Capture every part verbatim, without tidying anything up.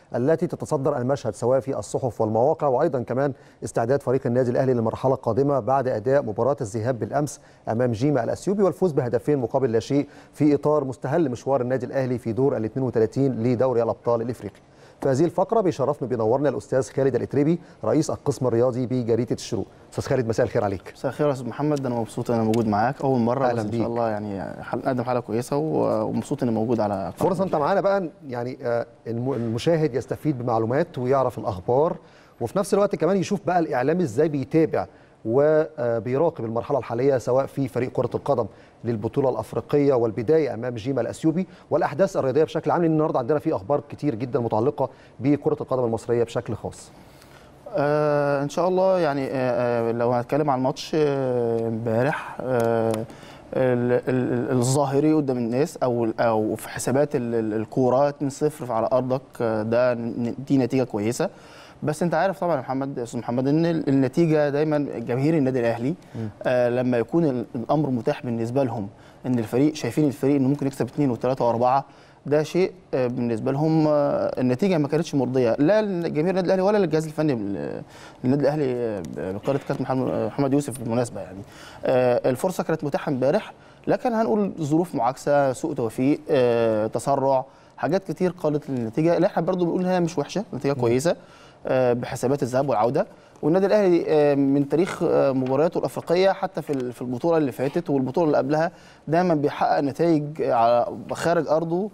التي تتصدر المشهد سواء في الصحف والمواقع، وايضا كمان استعداد فريق النادي الاهلي للمرحله القادمه بعد اداء مباراه الذهاب بالامس امام جيما الاثيوبي والفوز بهدفين مقابل لا شيء في اطار مستهل مشوار النادي الاهلي في دور ال اثنين وثلاثين لدوري الابطال الافريقي. في هذه الفقره بيشرفنا بينورنا الاستاذ خالد الاتريبي رئيس القسم الرياضي بجريده الشروق. استاذ خالد مساء الخير عليك. مساء الخير يا استاذ محمد، انا مبسوط ان انا موجود معاك اول مره. اهلا بس بيك. ان شاء الله يعني نقدم حلقه كويسه ومبسوط اني موجود على فرصه انت معانا بقى، يعني المشاهد يستفيد بمعلومات ويعرف الاخبار، وفي نفس الوقت كمان يشوف بقى الاعلام ازاي بيتابع وبيراقب المرحله الحاليه سواء في فريق كره القدم للبطوله الافريقيه والبدايه امام جيما الاثيوبي والاحداث الرياضيه بشكل عام، لان النهارده عندنا في اخبار كتير جدا متعلقه بكره القدم المصريه بشكل خاص. آه ان شاء الله. يعني آه لو هنتكلم عن الماتش امبارح آه الظاهري قدام الناس او او في حسابات الكوره اتنين صفر على ارضك، ده دي نتيجه كويسه. بس انت عارف طبعا يا محمد استاذ محمد ان النتيجه دايما جماهير النادي الاهلي آه لما يكون الامر متاح بالنسبه لهم ان الفريق شايفين الفريق انه ممكن يكسب اثنين وثلاثه واربعه، ده شيء آه بالنسبه لهم آه النتيجه ما كانتش مرضيه لا لجماهير النادي الاهلي ولا للجهاز الفني للنادي الاهلي بقياده كابتن محمد يوسف بالمناسبه. يعني آه الفرصه كانت متاحه امبارح، لكن هنقول ظروف معاكسه، سوء توفيق، آه تسرع، حاجات كتير قادت للنتيجه اللي احنا برضو بنقول انها مش وحشه، نتيجه كويسه بحسابات الذهاب والعوده. والنادي الاهلي من تاريخ مبارياته الافريقيه حتى في في البطوله اللي فاتت والبطوله اللي قبلها دايما بيحقق نتائج على خارج ارضه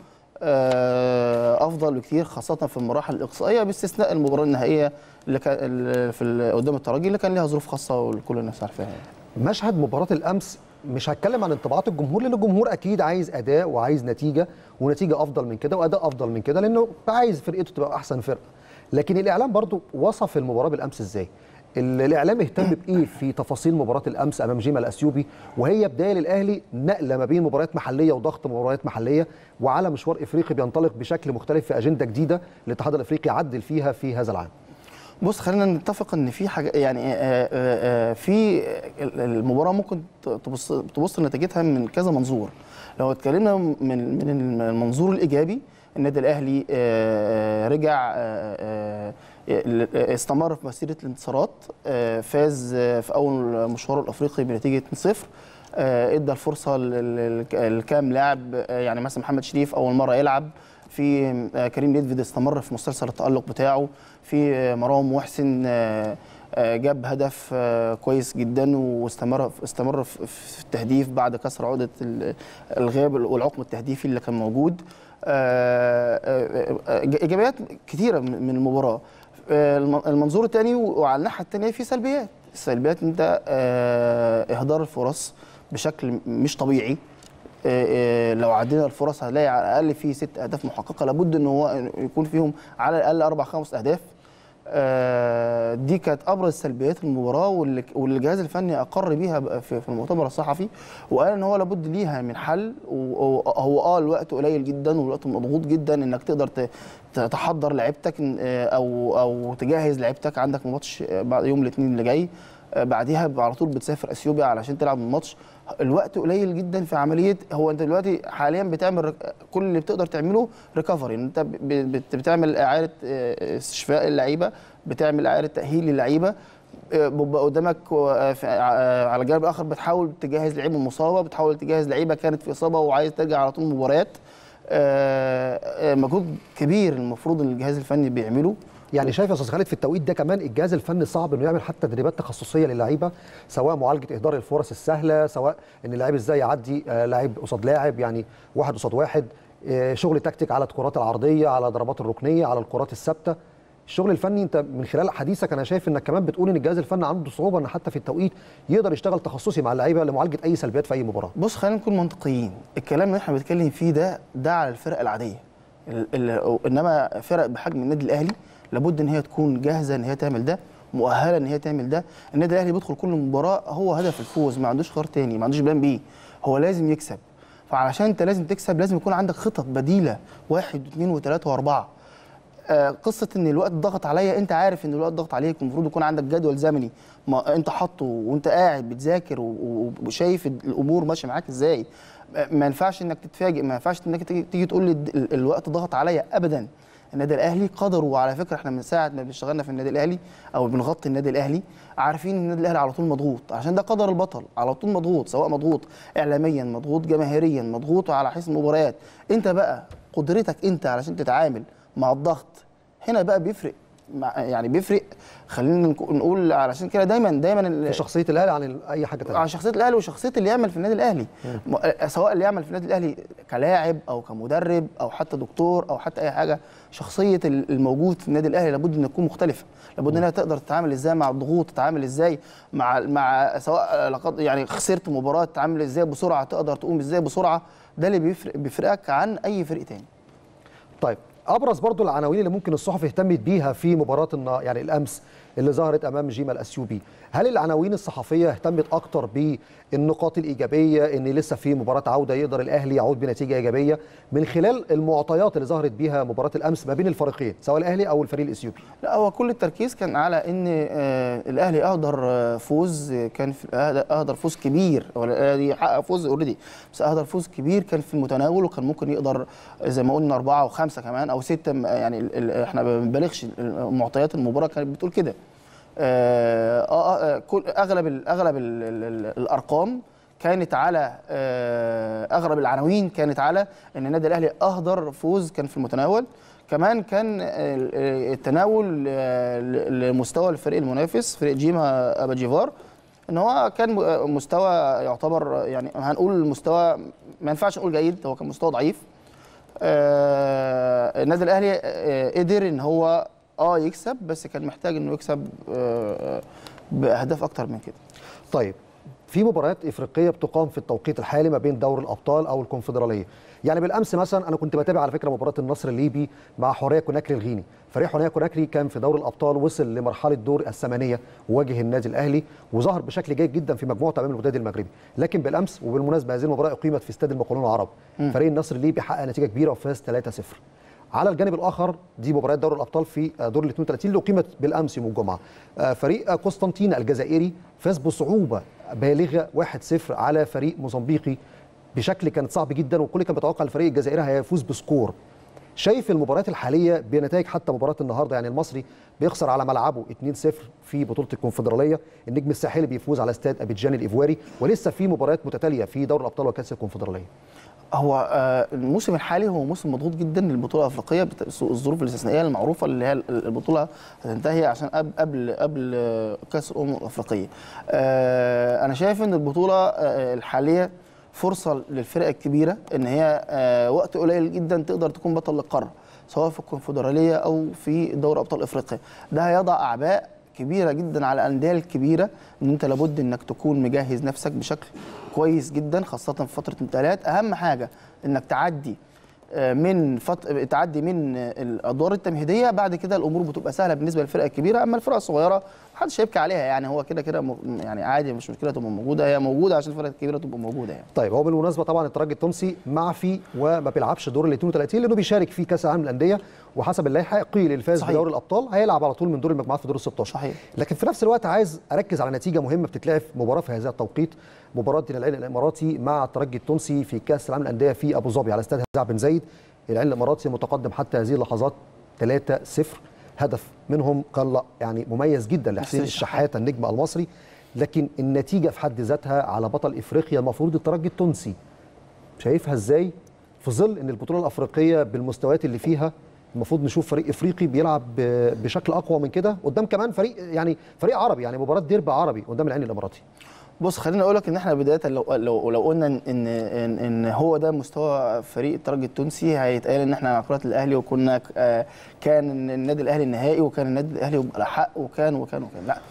افضل بكثير، خاصه في المراحل الاقصائيه باستثناء المباراه النهائيه اللي كان في قدام الترجي اللي كان لها ظروف خاصه والكل الناس عارفاها. مشهد مباراه الامس مش هتكلم عن انطباعات الجمهور، لان الجمهور اكيد عايز اداء وعايز نتيجه ونتيجه افضل من كده واداء افضل من كده، لانه عايز فرقته تبقى احسن فرقه. لكن الاعلام برضو وصف المباراه بالامس ازاي؟ الاعلام اهتم بايه في تفاصيل مباراه الامس امام جيما الاثيوبي وهي بدايه للاهلي نقله ما بين مباريات محليه وضغط مباريات محليه وعلى مشوار افريقي بينطلق بشكل مختلف في اجنده جديده الاتحاد الافريقي عدل فيها في هذا العام. بص خلينا نتفق ان في حاجه، يعني في المباراه ممكن تبص تبص لنتيجتها من كذا منظور. لو اتكلمنا من من المنظور الايجابي، النادي الاهلي رجع استمر في مسيره الانتصارات، فاز في اول مشواره الافريقي بنتيجه اثنين صفر، ادى الفرصه لكام لاعب، يعني مثلا محمد شريف اول مره يلعب، في كريم نيدفيد استمر في مسلسل التألق بتاعه، في مروان محسن جاب هدف كويس جدا واستمر استمر في التهديف بعد كسر عقده الغياب والعقم التهديفي اللي كان موجود. ايجابيات كثيره من المباراه. المنظور الثاني وعلى الناحيه الثانيه في سلبيات، السلبيات انت اهدار الفرص بشكل مش طبيعي. لو عدينا الفرص هنلاقي على الاقل في ست اهداف محققه، لابد ان هو يكون فيهم على الاقل اربع خمس اهداف. دي كانت ابرز سلبيات المباراه واللي الجهاز الفني اقر بيها في المؤتمر الصحفي وقال ان هو لابد ليها من حل. وهو اه الوقت قليل جدا والوقت مضغوط جدا انك تقدر تحضر لعيبتك او او تجهز لعيبتك. عندك ماتش بعد يوم الاثنين اللي جاي، بعديها على طول بتسافر اثيوبيا علشان تلعب الماتش. الوقت قليل جدا في عمليه، هو انت دلوقتي حاليا بتعمل كل اللي بتقدر تعمله ريكفري، انت بتعمل اعاده استشفاء اللعيبه، بتعمل اعاده تاهيل للعيبه، بيبقى قدامك على الجانب الاخر بتحاول تجهز لعيبه مصابه، بتحاول تجهز لعيبه كانت في اصابه وعايز ترجع على طول مباريات. مجهود كبير المفروض ان الجهاز الفني بيعمله. يعني شايف يا استاذ خالد في التوقيت ده كمان الجهاز الفني صعب انه يعمل حتى تدريبات تخصصيه للعيبه، سواء معالجه اهدار الفرص السهله، سواء ان اللاعب ازاي يعدي لاعب قصاد لاعب، يعني واحد قصاد واحد، شغل تكتيك على الكرات العرضيه، على ضربات الركنيه، على الكرات الثابته. الشغل الفني انت من خلال حديثك انا شايف انك كمان بتقول ان الجهاز الفني عنده صعوبه ان حتى في التوقيت يقدر يشتغل تخصصي مع اللعيبه لمعالجه اي سلبيات في اي مباراه. بص خلينا نكون منطقيين، الكلام اللي احنا بنتكلم فيه ده ده على الفرق العاديه، انما فرق بحجم النادي الاهلي لابد ان هي تكون جاهزه ان هي تعمل ده، مؤهله ان هي تعمل ده. النادي الاهلي بيدخل كل مباراه هو هدف الفوز، ما عندوش خيار تاني، ما عندوش بلان بي، هو لازم يكسب. فعلشان انت لازم تكسب لازم يكون عندك خطط بديله واحد واثنين وثلاثه واربعه. آه قصه ان الوقت ضغط عليا، انت عارف ان الوقت ضغط عليك، المفروض يكون عندك جدول زمني ما انت حاطه وانت قاعد بتذاكر وشايف الامور ماشيه معاك ازاي. ما ينفعش انك تتفاجئ، ما ينفعش انك تيجي تقول لي الوقت ضغط عليا ابدا. النادي الاهلي قدروا، على فكره احنا من ساعه ما بنشتغلنا في النادي الاهلي او بنغطي النادي الاهلي عارفين ان النادي الاهلي على طول مضغوط، عشان ده قدر البطل، على طول مضغوط، سواء مضغوط اعلاميا، مضغوط جماهيريا، مضغوط على حيث المباريات. انت بقى قدرتك انت علشان تتعامل مع الضغط هنا بقى بيفرق، يعني بيفرق. خلينا نقول علشان كده دايما دايما في شخصيه الاهلي عن اي حاجه ثانيه، عن شخصيه الاهلي وشخصيه اللي يعمل في النادي الاهلي، م. سواء اللي يعمل في النادي الاهلي كلاعب او كمدرب او حتى دكتور او حتى اي حاجه. شخصيه الموجود في النادي الاهلي لابد ان تكون مختلفه، لابد انها تقدر تتعامل ازاي مع الضغوط، تتعامل ازاي مع مع سواء يعني خسرت مباراه تتعامل ازاي بسرعه، تقدر تقوم ازاي بسرعه. ده اللي بيفرق بيفرقك عن اي فريق تاني. طيب ابرز برضو العناوين اللي ممكن الصحف اهتمت بيها في مباراه يعني الامس اللي ظهرت امام جيما الاثيوبي، هل العناوين الصحفيه اهتمت اكتر بالنقاط الايجابيه ان لسه في مباراه عوده يقدر الاهلي يعود بنتيجه ايجابيه من خلال المعطيات اللي ظهرت بيها مباراه الامس ما بين الفريقين سواء الاهلي او الفريق الاثيوبي؟ لا، هو كل التركيز كان على ان آه الاهلي اهدر آه فوز، كان في اهدر فوز كبير، هو الاهلي حقق فوز اوريدي، بس اهدر فوز كبير كان في المتناول، وكان ممكن يقدر زي ما قلنا اربعه وخمسه كمان او سته، يعني احنا ما بنبالغش، معطيات المباراه كانت بتقول كده. آه آه كل اغلب ال اغلب ال ال الارقام كانت على آه اغلب العناوين كانت على ان النادي الاهلي اهدر فوز كان في المتناول. كمان كان التناول لمستوى الفريق المنافس فريق جيما اباجيفار، ان هو كان مستوى يعتبر يعني هنقول مستوى ما ينفعش نقول جيد، هو كان مستوى ضعيف. آه النادي الاهلي آه قدر ان هو اه يكسب، بس كان محتاج انه يكسب آه باهداف اكتر من كده. طيب في مباريات افريقيه بتقام في التوقيت الحالي ما بين دوري الابطال او الكونفدراليه، يعني بالامس مثلا انا كنت بتابع على فكره مباراه النصر الليبي مع حوريه كوناكري الغيني، فريق حوريه كوناكري كان في دوري الابطال وصل لمرحله دور الثمانيه وواجه النادي الاهلي وظهر بشكل جيد جدا في مجموعته امام الوداد المغربي، لكن بالامس وبالمناسبه هذه المباراه اقيمت في استاد المقاولون العرب، فريق النصر الليبي حقق نتيجه كبيره وفاز ثلاثة صفر. على الجانب الاخر دي مباريات دوري الابطال في دور ال اثنين وثلاثين اللي اقيمت بالامس يوم الجمعه، فريق قسطنطين الجزائري فاز بصعوبه بالغه واحد صفر على فريق موزمبيقي بشكل كان صعب جدا، والكل كان بيتوقع الفريق الجزائري هيفوز بسكور. شايف المباريات الحاليه بنتائج حتى مباراه النهارده، يعني المصري بيخسر على ملعبه اثنين صفر في بطوله الكونفدراليه، النجم الساحلي بيفوز على استاد ابيجان الايفواري، ولسه في مباريات متتاليه في دوري الابطال وكاس الكونفدراليه. هو الموسم الحالي هو موسم مضغوط جدا للبطوله الافريقيه، الظروف الاستثنائيه المعروفه اللي هي البطوله هتنتهي عشان قبل قبل كاس الامم الافريقيه. انا شايف ان البطوله الحاليه فرصه للفرق الكبيره ان هي وقت قليل جدا تقدر تكون بطل للقاره، سواء في الكونفدراليه او في دوري ابطال افريقيا. ده هيضع اعباء كبيره جدا على الانديه الكبيره، ان انت لابد انك تكون مجهز نفسك بشكل كويس جدا، خاصه في فتره الانتقالات. اهم حاجه انك تعدي من فت... تعدي من الادوار التمهيديه، بعد كده الامور بتبقى سهله بالنسبه للفرق الكبيره. اما الفرق الصغيره محدش هيبكي عليها، يعني هو كده كده م... يعني عادي، مش مشكله تبقى موجوده، هي موجوده عشان الفرق الكبيره تبقى موجوده يعني. طيب هو بالمناسبه طبعا الترجي التونسي معفي وما بيلعبش دور ال اثنين وثلاثين لانه بيشارك في كاس العالم للانديه، وحسب اللائحه قيل الفاز بدوري الابطال هيلعب على طول من دور المجموعات في دور ال ستاشر. صحيح. لكن في نفس الوقت عايز اركز على نتيجه مهمه بتتلعب مباراه في هذا التوقيت، مباراه العين الاماراتي مع الترجي التونسي في كاس العالم للانديه في ابو ظبي على استاد هزاع بن زايد. العين الاماراتي متقدم حتى هذه اللحظات ثلاثة صفر، هدف منهم كان يعني مميز جدا لحسين الشحات النجم المصري، لكن النتيجه في حد ذاتها على بطل افريقيا المفروض الترجي التونسي. شايفها ازاي في ظل ان البطوله الافريقيه بالمستويات اللي فيها المفروض نشوف فريق افريقي بيلعب بشكل اقوى من كده قدام كمان فريق يعني فريق عربي، يعني مباراه ديربي عربي قدام العين الاماراتي؟ بص، خليني اقول لك ان احنا بدايه لو لو لو قلنا ان ان ان هو ده مستوى فريق الترجي التونسي، هيتقال ان احنا مع كره الاهلي وكنا كان النادي الاهلي النهائي وكان النادي الاهلي يبقى حق وكان وكان وكان لا،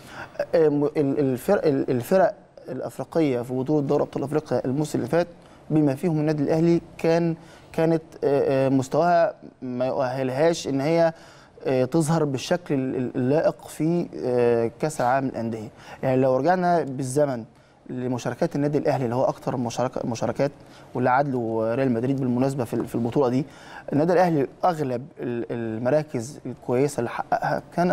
الفرق الفرق الافريقيه في بطوله دوري ابطال افريقيا الموسم اللي فات بما فيهم النادي الاهلي كان كانت مستواها ما يؤهلهاش ان هي تظهر بالشكل اللائق في كاس العالم للانديه. يعني لو رجعنا بالزمن لمشاركات النادي الاهلي اللي هو اكثر مشاركات واللي عادله ريال مدريد بالمناسبه في البطوله دي، النادي الاهلي اغلب المراكز الكويسه اللي حققها كان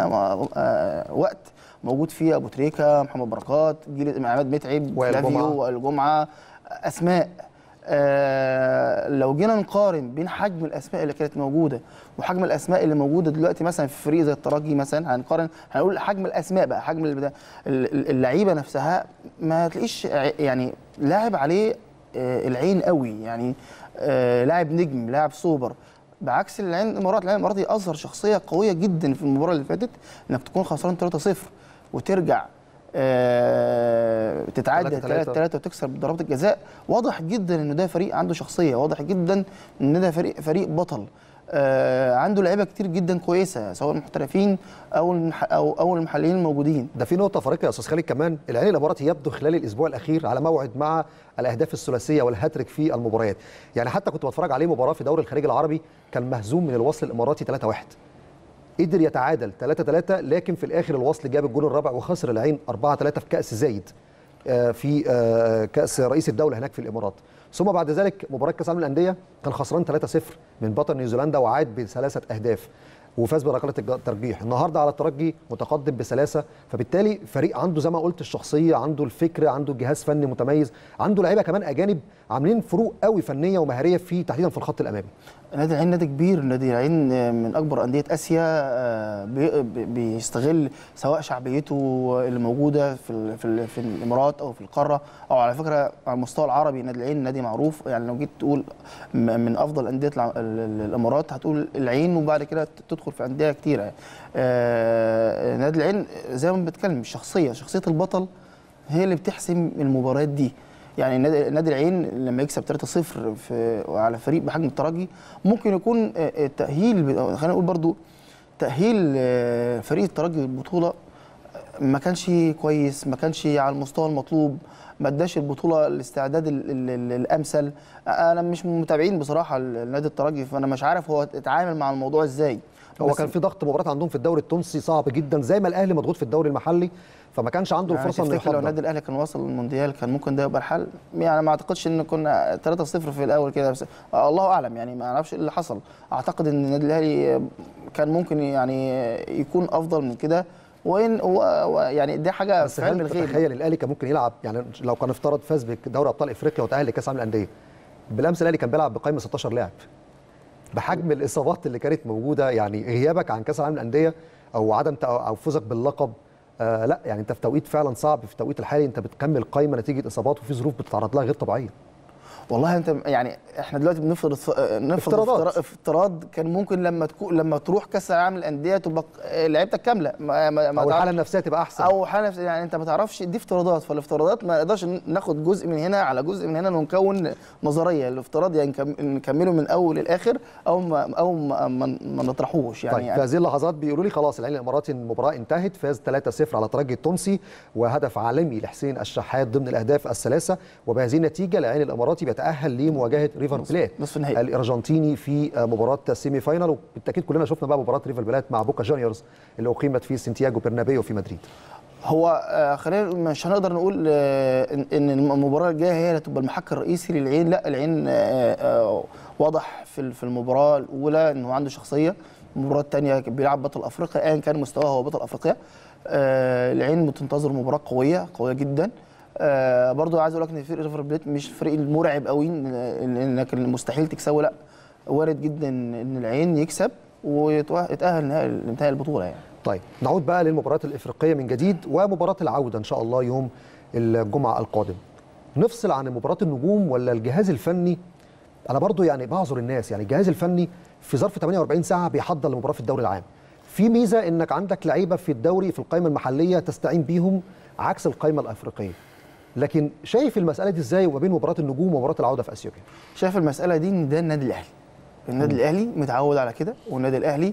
وقت موجود فيه ابو تريكه، محمد بركات، جيل عماد متعب، فلافيو، الجمعه، اسماء آه لو جينا نقارن بين حجم الاسماء اللي كانت موجوده وحجم الاسماء اللي موجوده دلوقتي مثلا في فريق زي الترجي مثلا، هنقارن هنقول حجم الاسماء بقى، حجم اللعيبه نفسها ما تلاقيش يعني لاعب عليه آه العين قوي، يعني آه لاعب نجم، لاعب سوبر. بعكس العين الامارات، العين الاماراتي اظهر شخصيه قويه جدا في المباراه اللي فاتت، انك تكون خسران ثلاثة صفر وترجع آه تتعادل ثلاثة ثلاثة وتكسب ضربات الجزاء. واضح جدا ان ده فريق عنده شخصيه، واضح جدا ان ده فريق فريق بطل. آه عنده لعيبه كتير جدا كويسه سواء المحترفين او المح او او المحليين الموجودين. ده في نقطه فارقه يا استاذ خالد كمان، العين الاماراتي يبدو خلال الاسبوع الاخير على موعد مع الاهداف الثلاثيه والهاتريك في المباريات. يعني حتى كنت بتفرج عليه مباراه في دوري الخليج العربي، كان مهزوم من الوصل الاماراتي ثلاثة واحد، قدر يتعادل ثلاثة ثلاثة، لكن في الاخر الوصل جاب الجول الرابع وخسر العين أربعة ثلاثة في كاس زايد، في كاس رئيس الدوله هناك في الامارات. ثم بعد ذلك مباراه كاس العالم للانديه كان خسران ثلاثة صفر من بطل نيوزيلندا وعاد بثلاثه اهداف وفاز بركله الترجيح. النهارده على الترجي متقدم بثلاثه، فبالتالي فريق عنده زي ما قلت الشخصيه، عنده الفكر، عنده جهاز فني متميز، عنده لعيبه كمان اجانب عاملين فروق قوي فنيه ومهاريه في تحديدا في الخط الامامي. نادي العين نادي كبير، نادي العين من اكبر انديه اسيا، بيستغل سواء شعبيته اللي موجوده في في, في الامارات او في القاره، او على فكره على المستوى العربي نادي العين نادي معروف. يعني لو جيت تقول من افضل انديه الامارات هتقول العين، وبعد كده تدخل في انديه كتيره. نادي العين زي ما بنتكلم الشخصيه، شخصيه البطل هي اللي بتحسم المباريات دي. يعني نادي العين لما يكسب ثلاثة صفر في على فريق بحجم الترجي، ممكن يكون التأهيل، خلينا نقول برضو تأهيل فريق الترجي للبطولة ما كانش كويس، ما كانش على المستوى المطلوب، ما اداش البطولة الاستعداد الأمثل. أنا مش متابعين بصراحة لنادي الترجي، فأنا مش عارف هو اتعامل مع الموضوع إزاي. هو كان في ضغط مباريات عندهم في الدوري التونسي صعب جدا، زي ما الأهلي مضغوط في الدوري المحلي، فما كانش عنده يعني الفرصه انه يحضر. لو النادي الاهلي كان وصل للمونديال كان ممكن ده يبقى الحل. يعني ما اعتقدش ان كنا ثلاثة صفر في الاول كده، بس الله اعلم، يعني ما اعرفش ايه اللي حصل. اعتقد ان النادي الاهلي كان ممكن يعني يكون افضل من كده، وين يعني دي حاجه في علم الغيب. تخيل الاهلي كان ممكن يلعب، يعني لو كان افترض فاز بدوري ابطال افريقيا وتاهل لكاس العالم للانديه، بالامس الاهلي كان بيلعب بقائمه ستاشر لاعب بحجم الاصابات اللي كانت موجوده. يعني غيابك عن كاس العالم للانديه او عدم او فوزك باللقب، آه لا يعني انت في توقيت فعلا صعب، في التوقيت الحالي انت بتكمل قائمه نتيجه اصابات وفي ظروف بتتعرض لها غير طبيعيه. والله انت يعني احنا دلوقتي بنفرض نفرض افتراض كان ممكن لما تكون لما تروح كاس العالم للانديه تبقى لعيبتك كامله، ما ما او الحاله النفسيه تبقى احسن، او حاله نفسيه، يعني انت ما تعرفش، دي افتراضات. فالافتراضات ما نقدرش ناخد جزء من هنا على جزء من هنا ونكون نظريه. الافتراض يعني نكمله من اول للاخر او ما او ما, ما نطرحوش. يعني, طيب يعني في هذه اللحظات بيقولوا لي خلاص العين الاماراتي المباراه انتهت، فاز ثلاثة صفر على الترجي التونسي وهدف عالمي لحسين الشحات ضمن الاهداف الثلاثه، وبهذه النتيجه العين الاماراتي بيتاهل لمواجهه ريفر بلات الارجنتيني في مباراه السيمي فاينال. وبالتاكيد كلنا شفنا بقى مباراه ريفر بلات مع بوكا جونيورز اللي اقيمت في سانتياغو برنابيو في مدريد. هو خلينا مش هنقدر نقول ان المباراه الجايه هي اللي هتبقى المحك الرئيسي للعين، لا العين واضح في في المباراه الاولى انه عنده شخصيه. المباراه الثانيه بيلعب بطل افريقيا، ايا كان مستواه هو بطل افريقيا. العين بتنتظر مباراه قويه قويه جدا. آه برضو عايز اقول لك ان فريق ريفر بليت مش الفريق المرعب قوي انك مستحيل تكسبه، لا وارد جدا ان العين يكسب ويتاهل لنهائي البطوله يعني. طيب نعود بقى للمباريات الافريقيه من جديد ومباراه العوده ان شاء الله يوم الجمعه القادم. نفصل عن مباراه النجوم ولا الجهاز الفني؟ انا برضو يعني بعذر الناس، يعني الجهاز الفني في ظرف ثمانية وأربعين ساعه بيحضر لمباراه في الدوري العام. في ميزه انك عندك لعيبه في الدوري في القائمه المحليه تستعين بيهم عكس القائمه الافريقيه. لكن شايف المساله دي ازاي وما بين مباراه النجوم ومباراه العوده في اثيوبيا؟ شايف المساله دي ان ده النادي الاهلي. النادي م. الاهلي متعود على كده، والنادي الاهلي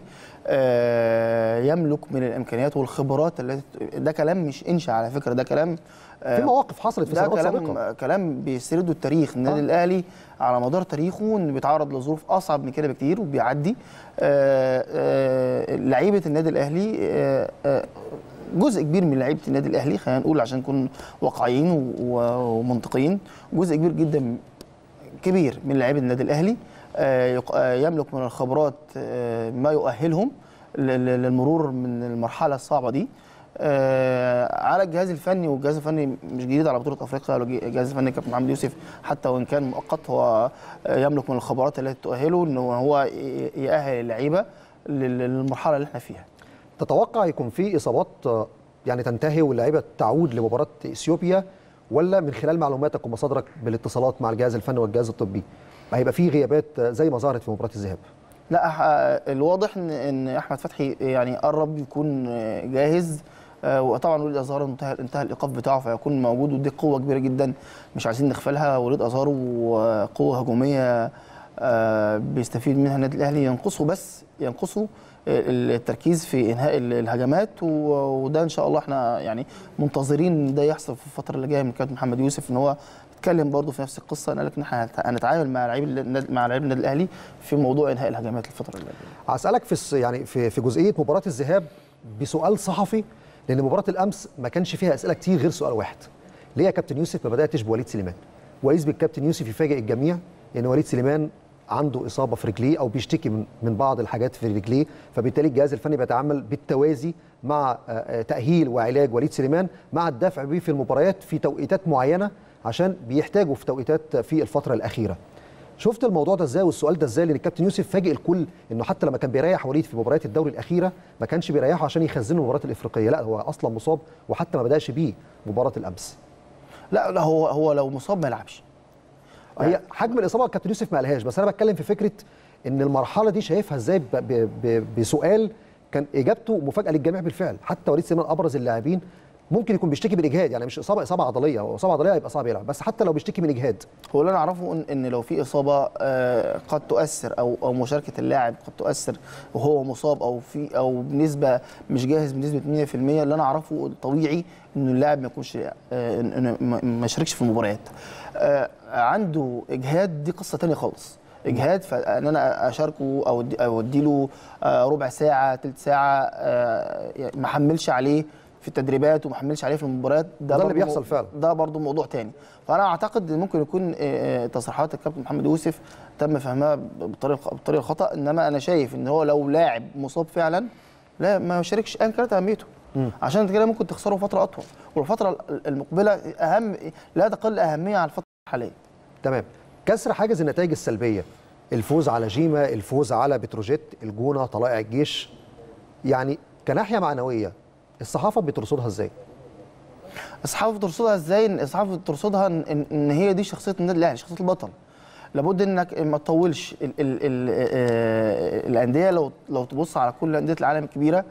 آه يملك من الامكانيات والخبرات التي، ده كلام مش انشا على فكره، ده كلام آه في مواقف حصلت في سنوات سابقه، كلام كلام بيسرده التاريخ. النادي آه. الاهلي على مدار تاريخه انه بيتعرض لظروف اصعب من كده بكتير وبيعدي. آه آه لعيبه النادي الاهلي آه آه جزء كبير من لعيبه النادي الاهلي، خلينا نقول عشان نكون واقعيين ومنطقيين، جزء كبير جدا كبير من لعيبه النادي الاهلي يملك من الخبرات ما يؤهلهم للمرور من المرحله الصعبه دي. آه على الجهاز الفني، والجهاز الفني مش جديد على بطوله افريقيا، الجهاز الفني كابتن محمد يوسف حتى وان كان مؤقت هو يملك من الخبرات التي تؤهله ان هو يأهل اللعيبه للمرحله اللي احنا فيها. تتوقع يكون في اصابات يعني تنتهي واللعيبه تعود لمباراه اثيوبيا، ولا من خلال معلوماتك ومصادرك بالاتصالات مع الجهاز الفني والجهاز الطبي هيبقى في غيابات زي ما ظهرت في مباراه الذهاب؟ لا، الواضح ان ان احمد فتحي يعني قرب يكون جاهز، وطبعا وليد ازهر انتهى انتهى الايقاف بتاعه فيكون موجود، ودي قوه كبيره جدا مش عايزين نغفلها. وليد ازهر قوه هجوميه بيستفيد منها النادي الاهلي، ينقصه بس ينقصه التركيز في انهاء الهجمات، وده ان شاء الله احنا يعني منتظرين ده يحصل في الفتره اللي جايه من كابتن محمد يوسف، ان هو اتكلم برضه في نفس القصه، قال لك ان احنا هنتعامل مع لعيبه مع لعيبه النادي الاهلي في موضوع انهاء الهجمات الفتره اللي جايه. هسالك في يعني في في جزئيه مباراه الذهاب بسؤال صحفي، لان مباراه الامس ما كانش فيها اسئله كتير غير سؤال واحد: ليه يا كابتن يوسف ما بداتش بوليد سليمان؟ واذ بالكابتن يوسف يفاجئ الجميع ان وليد سليمان عنده اصابه في رجليه او بيشتكي من من بعض الحاجات في رجليه، فبالتالي الجهاز الفني بيتعامل بالتوازي مع تاهيل وعلاج وليد سليمان مع الدفع بيه في المباريات في توقيتات معينه عشان بيحتاجوا في توقيتات في الفتره الاخيره. شفت الموضوع ده ازاي والسؤال ده ازاي؟ لان الكابتن يوسف فاجئ الكل انه حتى لما كان بيريح وليد في مباريات الدوري الاخيره ما كانش بيريحه عشان يخزنه المباراه الافريقيه، لا هو اصلا مصاب وحتى ما بداش بيه مباراه الامس. لا لا هو هو لو مصاب ما يلعبش. هي حجم الاصابه الكابتن يوسف ما قالهاش، بس انا بتكلم في فكره ان المرحله دي شايفها ازاي بسؤال كان اجابته مفاجاه للجميع بالفعل. حتى وليد سليمان ابرز اللاعبين ممكن يكون بيشتكي من اجهاد، يعني مش اصابه اصابه عضليه، هو اصابه عضليه هيبقى صعب يلعب، بس حتى لو بيشتكي من اجهاد. هو اللي انا اعرفه ان, إن لو في اصابه آه قد تؤثر او او مشاركه اللاعب قد تؤثر وهو مصاب او في او بنسبه مش جاهز بنسبه مية في المية، اللي انا اعرفه طبيعي انه اللاعب ما يكونش آه انه ما يشاركش في المباريات. آه عنده اجهاد دي قصه ثانيه خالص. اجهاد فان انا اشاركه او او اديله آه ربع ساعه ثلث ساعه آه ما احملش عليه في التدريبات وما حملش عليه في المباريات، ده, ده اللي بيحصل فعلا. ده برضو موضوع تاني. فانا اعتقد ان ممكن يكون تصريحات الكابتن محمد يوسف تم فهمها بالطريقه بالطريقه الخطا، انما انا شايف ان هو لو لاعب مصاب فعلا لا ما يشاركش ايا كانت اهميته، عشان كده ممكن تخسره فتره اطول، والفتره المقبله اهم لا تقل اهميه عن الفتره الحاليه. تمام. كسر حاجز النتائج السلبيه، الفوز على جيما، الفوز على بتروجيت، الجونه، طلائع الجيش، يعني كناحيه معنويه الصحافه بترصدها ازاي؟ الصحافه بترصدها ازاي؟ الصحافه بترصدها ان, إن هي دي شخصيه النادي الاهلي، شخصيه البطل. لابد انك ما تطولش ال ال ال الانديه. لو لو تبص على كل انديه العالم الكبيره،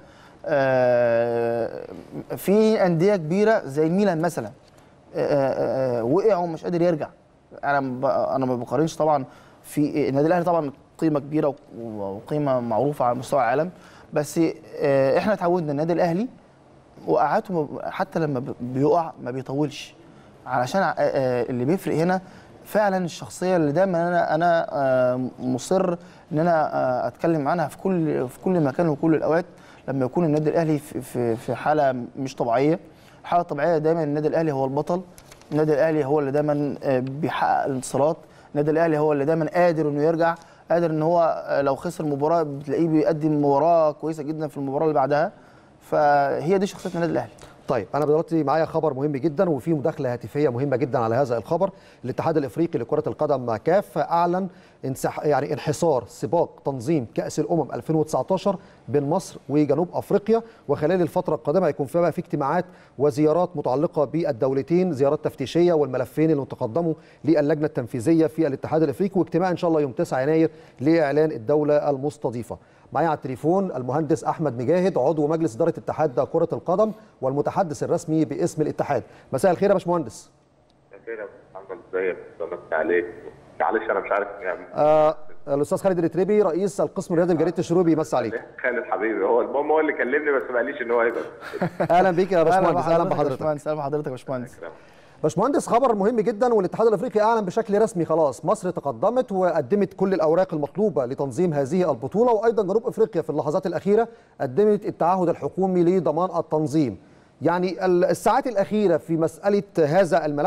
في انديه كبيره زي ميلان مثلا وقع ومش قادر يرجع. انا انا ما بقارنش طبعا في النادي الاهلي، طبعا قيمه كبيره وقيمه معروفه على مستوى العالم، بس احنا اتعودنا النادي الاهلي وقعاته حتى لما بيقع ما بيطولش، علشان اللي بيفرق هنا فعلا الشخصيه اللي دايما انا انا مصر ان انا اتكلم عنها في كل في كل مكان وكل الاوقات. لما يكون النادي الاهلي في في حاله مش طبيعيه، الحاله الطبيعيه دايما النادي الاهلي هو البطل، النادي الاهلي هو اللي دايما بيحقق الانتصارات، النادي الاهلي هو اللي دايما قادر انه يرجع، قادر ان هو لو خسر مباراه بتلاقيه بيقدم مباراه كويسه جدا في المباراه اللي بعدها. فهي دي شخصيه النادي الاهلي. طيب انا دلوقتي معايا خبر مهم جدا وفي مداخله هاتفيه مهمه جدا على هذا الخبر. الاتحاد الافريقي لكره القدم كاف اعلن انسح يعني انحصار سباق تنظيم كاس الامم ألفين وتسعطاشر بين مصر وجنوب افريقيا، وخلال الفتره القادمه هيكون فيها بقى في اجتماعات وزيارات متعلقه بالدولتين، زيارات تفتيشيه والملفين اللي تقدموا للجنه التنفيذيه في الاتحاد الافريقي، واجتماع ان شاء الله يوم تسعة يناير لاعلان الدوله المستضيفه. معايا على التليفون المهندس احمد مجاهد عضو مجلس اداره اتحاد كره القدم والمتحدث الرسمي باسم الاتحاد. مساء الخير يا باشمهندس. مساء الخير يا محمد، ازيك؟ مساء عليك. معلش انا مش عارف يعني. آه الاستاذ خالد الاتربي رئيس القسم الرياضي بجريده الشروق بيمسي عليك. خالد حبيبي، هو المهم هو اللي كلمني بس ما قاليش ان هو هيبقى. اهلا بيك يا باشمهندس. اهلا بحضرتك. اهلا بحضرتك يا باشمهندس. باشمهندس خبر مهم جدا، والاتحاد الافريقي اعلن بشكل رسمي خلاص مصر تقدمت وقدمت كل الاوراق المطلوبه لتنظيم هذه البطوله، وايضا جنوب افريقيا في اللحظات الاخيره قدمت التعهد الحكومي لضمان التنظيم. يعني الساعات الاخيره في مساله هذا الملف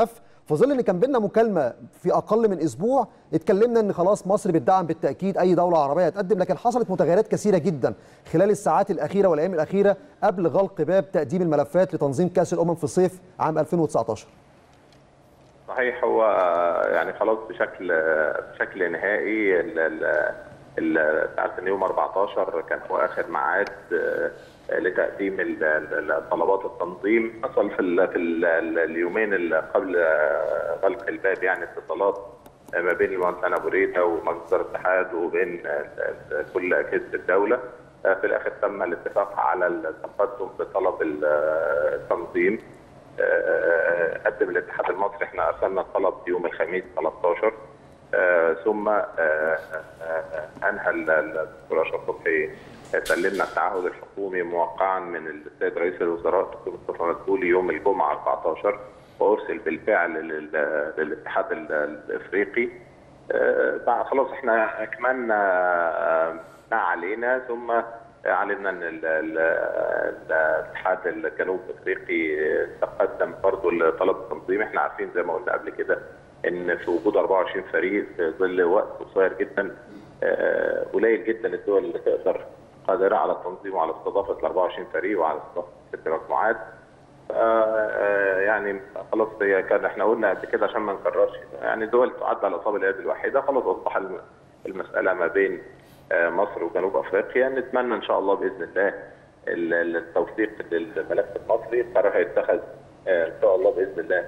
في ظل ان كان بينا مكالمه في اقل من اسبوع اتكلمنا ان خلاص مصر بتدعم بالتاكيد اي دوله عربيه تقدم، لكن حصلت متغيرات كثيره جدا خلال الساعات الاخيره والايام الاخيره قبل غلق باب تقديم الملفات لتنظيم كاس الامم في صيف عام ألفين وتسعطاشر. صحيح، هو يعني خلاص بشكل بشكل نهائي عارف ان يوم أربعتاشر كان هو اخر ميعاد لتقديم طلبات التنظيم. حصل في ال في ال اليومين اللي قبل غلق الباب يعني اتصالات ما بين المهندس ابو ريده ومجلس الاتحاد وبين كل اجهزه الدوله. في الاخر تم الاتفاق على التقدم بطلب التنظيم. قدم الاتحاد المصري، احنا ارسلنا الطلب يوم الخميس ثلاثة عشر، ثم انهى الدكتور اشرف صبحي سلمنا التعهد الحكومي موقعا من السيد رئيس الوزراء الدكتور مصطفى مدبولي يوم الجمعه أربعتاشر، وارسل بالفعل للاتحاد الافريقي. بعد خلاص احنا اكملنا ما علينا، ثم علمنا ان الاتحاد الجنوب افريقي تقدم برضه لطلب التنظيم. احنا عارفين زي ما قلنا قبل كده ان في وجود أربعة وعشرين فريق في ظل وقت قصير جدا، قليل جدا الدول اللي تقدر قادره على التنظيم وعلى استضافه ال أربعة وعشرين فريق وعلى استضافه ست مجموعات. يعني خلاص هي كان احنا قلنا قبل كده عشان ما نكررش، يعني دول تعد على اصابع اليد الواحده. خلاص اصبح المساله ما بين مصر وجنوب افريقيا. نتمنى ان شاء الله باذن الله التوثيق للملف المصري. القرار هيتخذ ان شاء الله باذن الله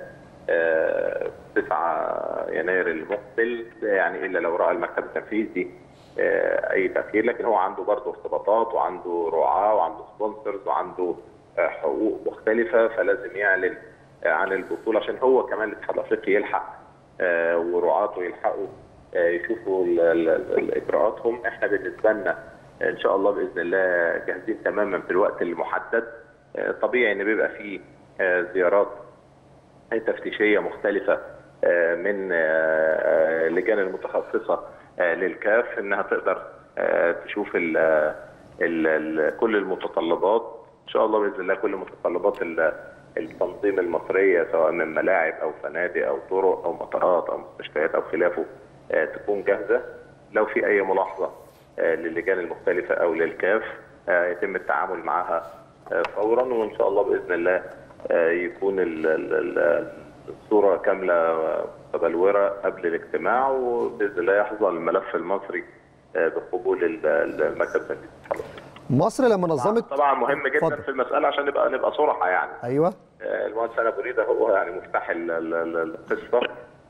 تسعة يناير المقبل، يعني الا لو راى المكتب التنفيذي اي تاخير، لكن هو عنده برضه ارتباطات وعنده رعاه وعنده سبونسرز وعنده حقوق مختلفه، فلازم يعلن عن البطوله عشان هو كمان الاتحاد الافريقي يلحق ورعاته يلحقوا يشوفوا اجراءاتهم. احنا بالنسبه لنا ان شاء الله باذن الله جاهزين تماما في الوقت المحدد. طبيعي ان بيبقى فيه زيارات تفتيشيه مختلفه من اللجان المتخصصه للكاف انها تقدر تشوف ال ال ال كل المتطلبات. ان شاء الله باذن الله كل متطلبات التنظيم المصريه سواء من ملاعب او فنادق او طرق او مطارات او مستشفيات او خلافه تكون جاهزه. لو في اي ملاحظه للجان المختلفه او للكاف يتم التعامل معها فورا، وان شاء الله باذن الله يكون الصوره كامله متبلوره قبل الاجتماع، وباذن الله يحظى الملف المصري بقبول المكتب التنفيذي. مصر لما نظمت طبعا مهم جدا فضل. في المساله عشان نبقى نبقى صراحه يعني. ايوه المهندس ابو ريده هو يعني مفتاح القصه،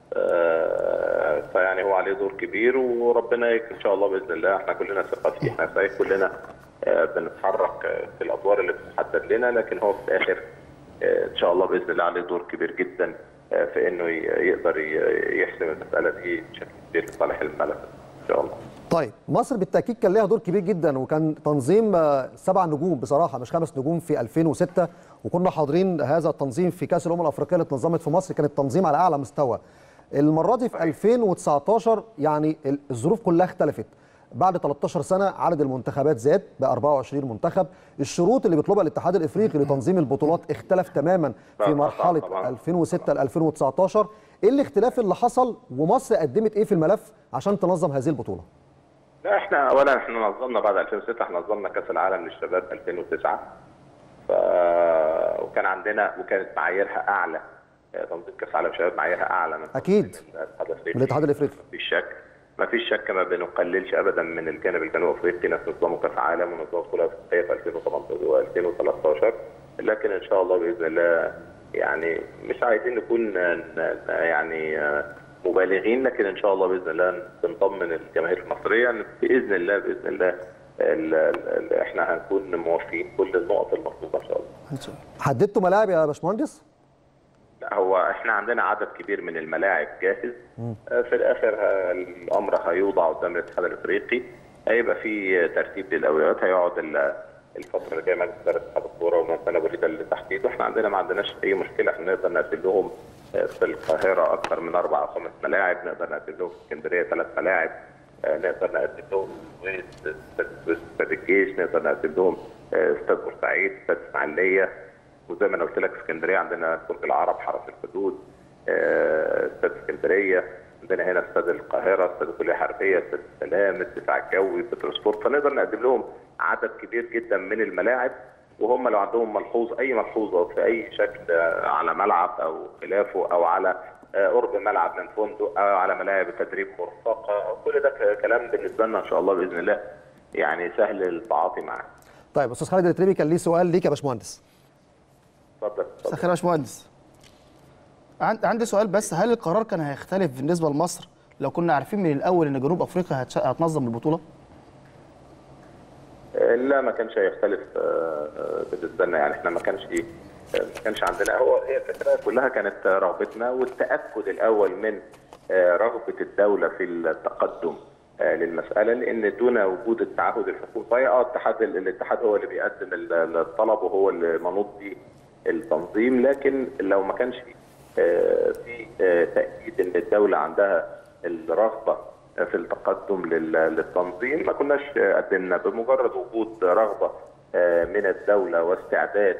فيعني هو عليه دور كبير وربنا يكرم ان شاء الله باذن الله. احنا كلنا ثقه فيه، احنا صحيح كلنا بنتحرك في الادوار اللي بتحدد لنا، لكن هو في الاخر ان شاء الله باذن الله عليه دور كبير جدا في انه يقدر يحسم المساله دي بشكل كبير لصالح الملف ان شاء الله. طيب مصر بالتاكيد كان لها دور كبير جدا، وكان تنظيم سبع نجوم بصراحه مش خمس نجوم في ألفين وستة، وكنا حاضرين هذا التنظيم في كاس الامم الافريقيه اللي اتنظمت في مصر، كان التنظيم على اعلى مستوى. المره دي في ألفين وتسعطاشر يعني الظروف كلها اختلفت. بعد تلتاشر سنه عدد المنتخبات زاد ب أربعة وعشرين منتخب، الشروط اللي بيطلبها الاتحاد الافريقي لتنظيم البطولات اختلف تماما في مرحله ألفين وستة ل ألفين وتسعطاشر. ايه الاختلاف اللي حصل ومصر قدمت ايه في الملف عشان تنظم هذه البطوله؟ لا احنا اولا احنا نظمنا بعد ألفين وستة احنا نظمنا كاس العالم للشباب ألفين وتسعة، ف وكان عندنا وكانت معاييرها اعلى. تنظيم كاس العالم للشباب معاييرها اعلى من اكيد الاتحاد الافريقي. مفيش شك ما فيش شك ما بنقللش ابدا من الجانب الجنوب افريقي. ناس نظموا كاس عالم ونظموا بطوله افريقيه في ألفين وتمنتاشر وألفين وتلتاشر، لكن ان شاء الله باذن الله يعني مش عايزين نكون يعني مبالغين، لكن ان شاء الله باذن الله بنطمن الجماهير المصريه ان باذن الله باذن الله ال ال احنا هنكون موفقين كل النقط المطلوبه ان شاء الله. حددتوا ملاعب يا باشمهندس؟ لا هو احنا عندنا عدد كبير من الملاعب جاهز. في الاخر الامر هيوضع قدام الاتحاد الافريقي، هيبقى في ترتيب للاولويات، هيقعد الفتره اللي جايه مجلس اداره اتحاد الكوره ومثلا ابو ريده للتحديد، واحنا عندنا ما عندناش اي مشكله. احنا نقدر نقدم لهم في القاهره اكثر من اربع او خمس ملاعب، نقدر نقدم لهم في اسكندريه ثلاث ملاعب، نقدر نقدم لهم في استاد الجيش، نقدر نقدم لهم استاد بورسعيد، استاد اسماعيليه، وزي ما انا قلت لك في اسكندريه عندنا برج العرب، حرس الحدود، استاد اسكندريه، عندنا هنا استاد القاهره، استاد الكليه الحربيه، استاد السلام، الدفاع الجوي، بتروسبورت، فنقدر نقدم لهم عدد كبير جدا من الملاعب، وهم لو عندهم ملحوظ اي ملحوظه في اي شكل على ملعب او خلافه او على قرب ملعب من فندق او على ملاعب تدريب مرفقه، كل ده كلام بالنسبه لنا ان شاء الله باذن الله يعني سهل التعاطي معاه. طيب استاذ خالد الاتريبي كان ليه سؤال ليك يا باشمهندس. اتفضل. مساء الخير يا باشمهندس. عندي سؤال بس، هل القرار كان هيختلف بالنسبه لمصر لو كنا عارفين من الاول ان جنوب افريقيا هتنظم البطوله؟ لا ما كانش هيختلف بالنسبه لنا، يعني احنا ما كانش ايه ما كانش عندنا، هو هي الفكره كلها كانت رغبتنا والتاكد الاول من رغبه الدوله في التقدم للمساله، لان دون وجود التعهد الحكومي صحيح اه الاتحاد الاتحاد هو اللي بيقدم الطلب وهو اللي منوط به التنظيم، لكن لو ما كانش في تاكيد ان الدوله عندها الرغبه في التقدم للتنظيم ما كناش قدمنا. بمجرد وجود رغبه من الدوله واستعداد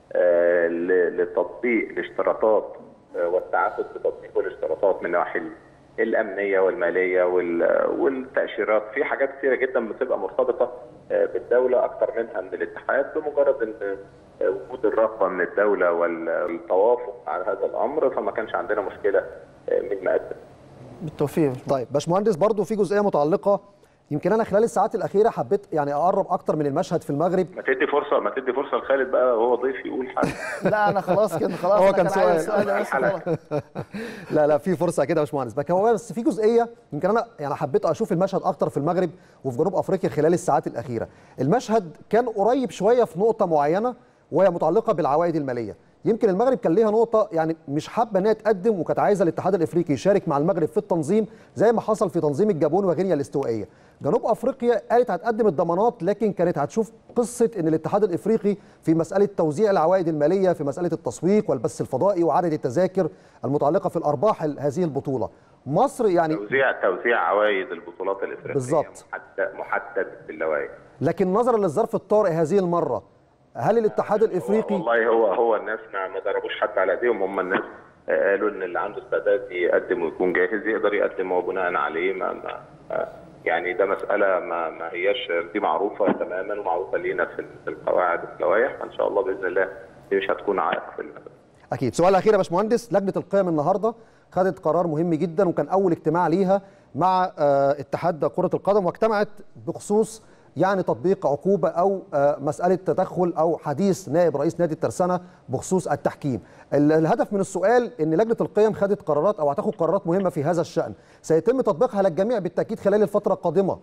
لتطبيق الاشتراطات والتعهد بتطبيق الاشتراطات من الناحيه الامنيه والماليه والتاشيرات، في حاجات كثيره جدا بتبقى مرتبطه بالدوله اكثر منها من الاتحاد، بمجرد ان وجود الرغبه من الدوله والتوافق على هذا الامر فما كانش عندنا مشكله من ما قدم. بالتوفيق. طيب باشمهندس برضو في جزئيه متعلقه، يمكن انا خلال الساعات الاخيره حبيت يعني اقرب اكتر من المشهد في المغرب. ما تدي فرصه ما تدي فرصه لخالد بقى وهو ضيف يقول حاجه. لا انا خلاص كده خلاص. هو كان سؤال, سؤال لا لا في فرصه كده يا باشمهندس، بس هو بس في جزئيه يمكن انا يعني حبيت اشوف المشهد اكتر في المغرب وفي جنوب افريقيا خلال الساعات الاخيره. المشهد كان قريب شويه في نقطه معينه وهي متعلقه بالعوائد الماليه. يمكن المغرب كان ليها نقطه يعني مش حابه انها تقدم، وكانت عايزه الاتحاد الافريقي يشارك مع المغرب في التنظيم زي ما حصل في تنظيم الجابون وغينيا الاستوائيه. جنوب افريقيا قالت هتقدم الضمانات، لكن كانت هتشوف قصه ان الاتحاد الافريقي في مساله توزيع العوائد الماليه، في مساله التسويق والبث الفضائي وعدد التذاكر المتعلقه في الارباح هذه البطوله. مصر يعني توزيع توزيع عوائد البطولات الافريقيه بالظبط محدد محدد باللوائح، لكن نظرا للظرف الطارئ هذه المره هل الاتحاد الافريقي والله هو هو الناس ما ما ضربوش حد على ايديهم، هم الناس قالوا ان اللي عنده استعداد يقدم ويكون جاهز يقدر يقدم وبناء عليه ما, ما يعني ده مساله ما ما هياش دي معروفه تماما ومعروفه لينا في القواعد واللوائح، فان شاء الله باذن الله دي مش هتكون عائق في المسألة. اكيد. سؤال اخير يا باشمهندس، لجنه القيم النهارده خدت قرار مهم جدا وكان اول اجتماع ليها مع اتحاد كره القدم، واجتمعت بخصوص يعني تطبيق عقوبه او مساله تدخل او حديث نائب رئيس نادي الترسانه بخصوص التحكيم. الهدف من السؤال ان لجنه القيم خدت قرارات او هتاخد قرارات مهمه في هذا الشان، سيتم تطبيقها للجميع بالتاكيد خلال الفتره القادمه.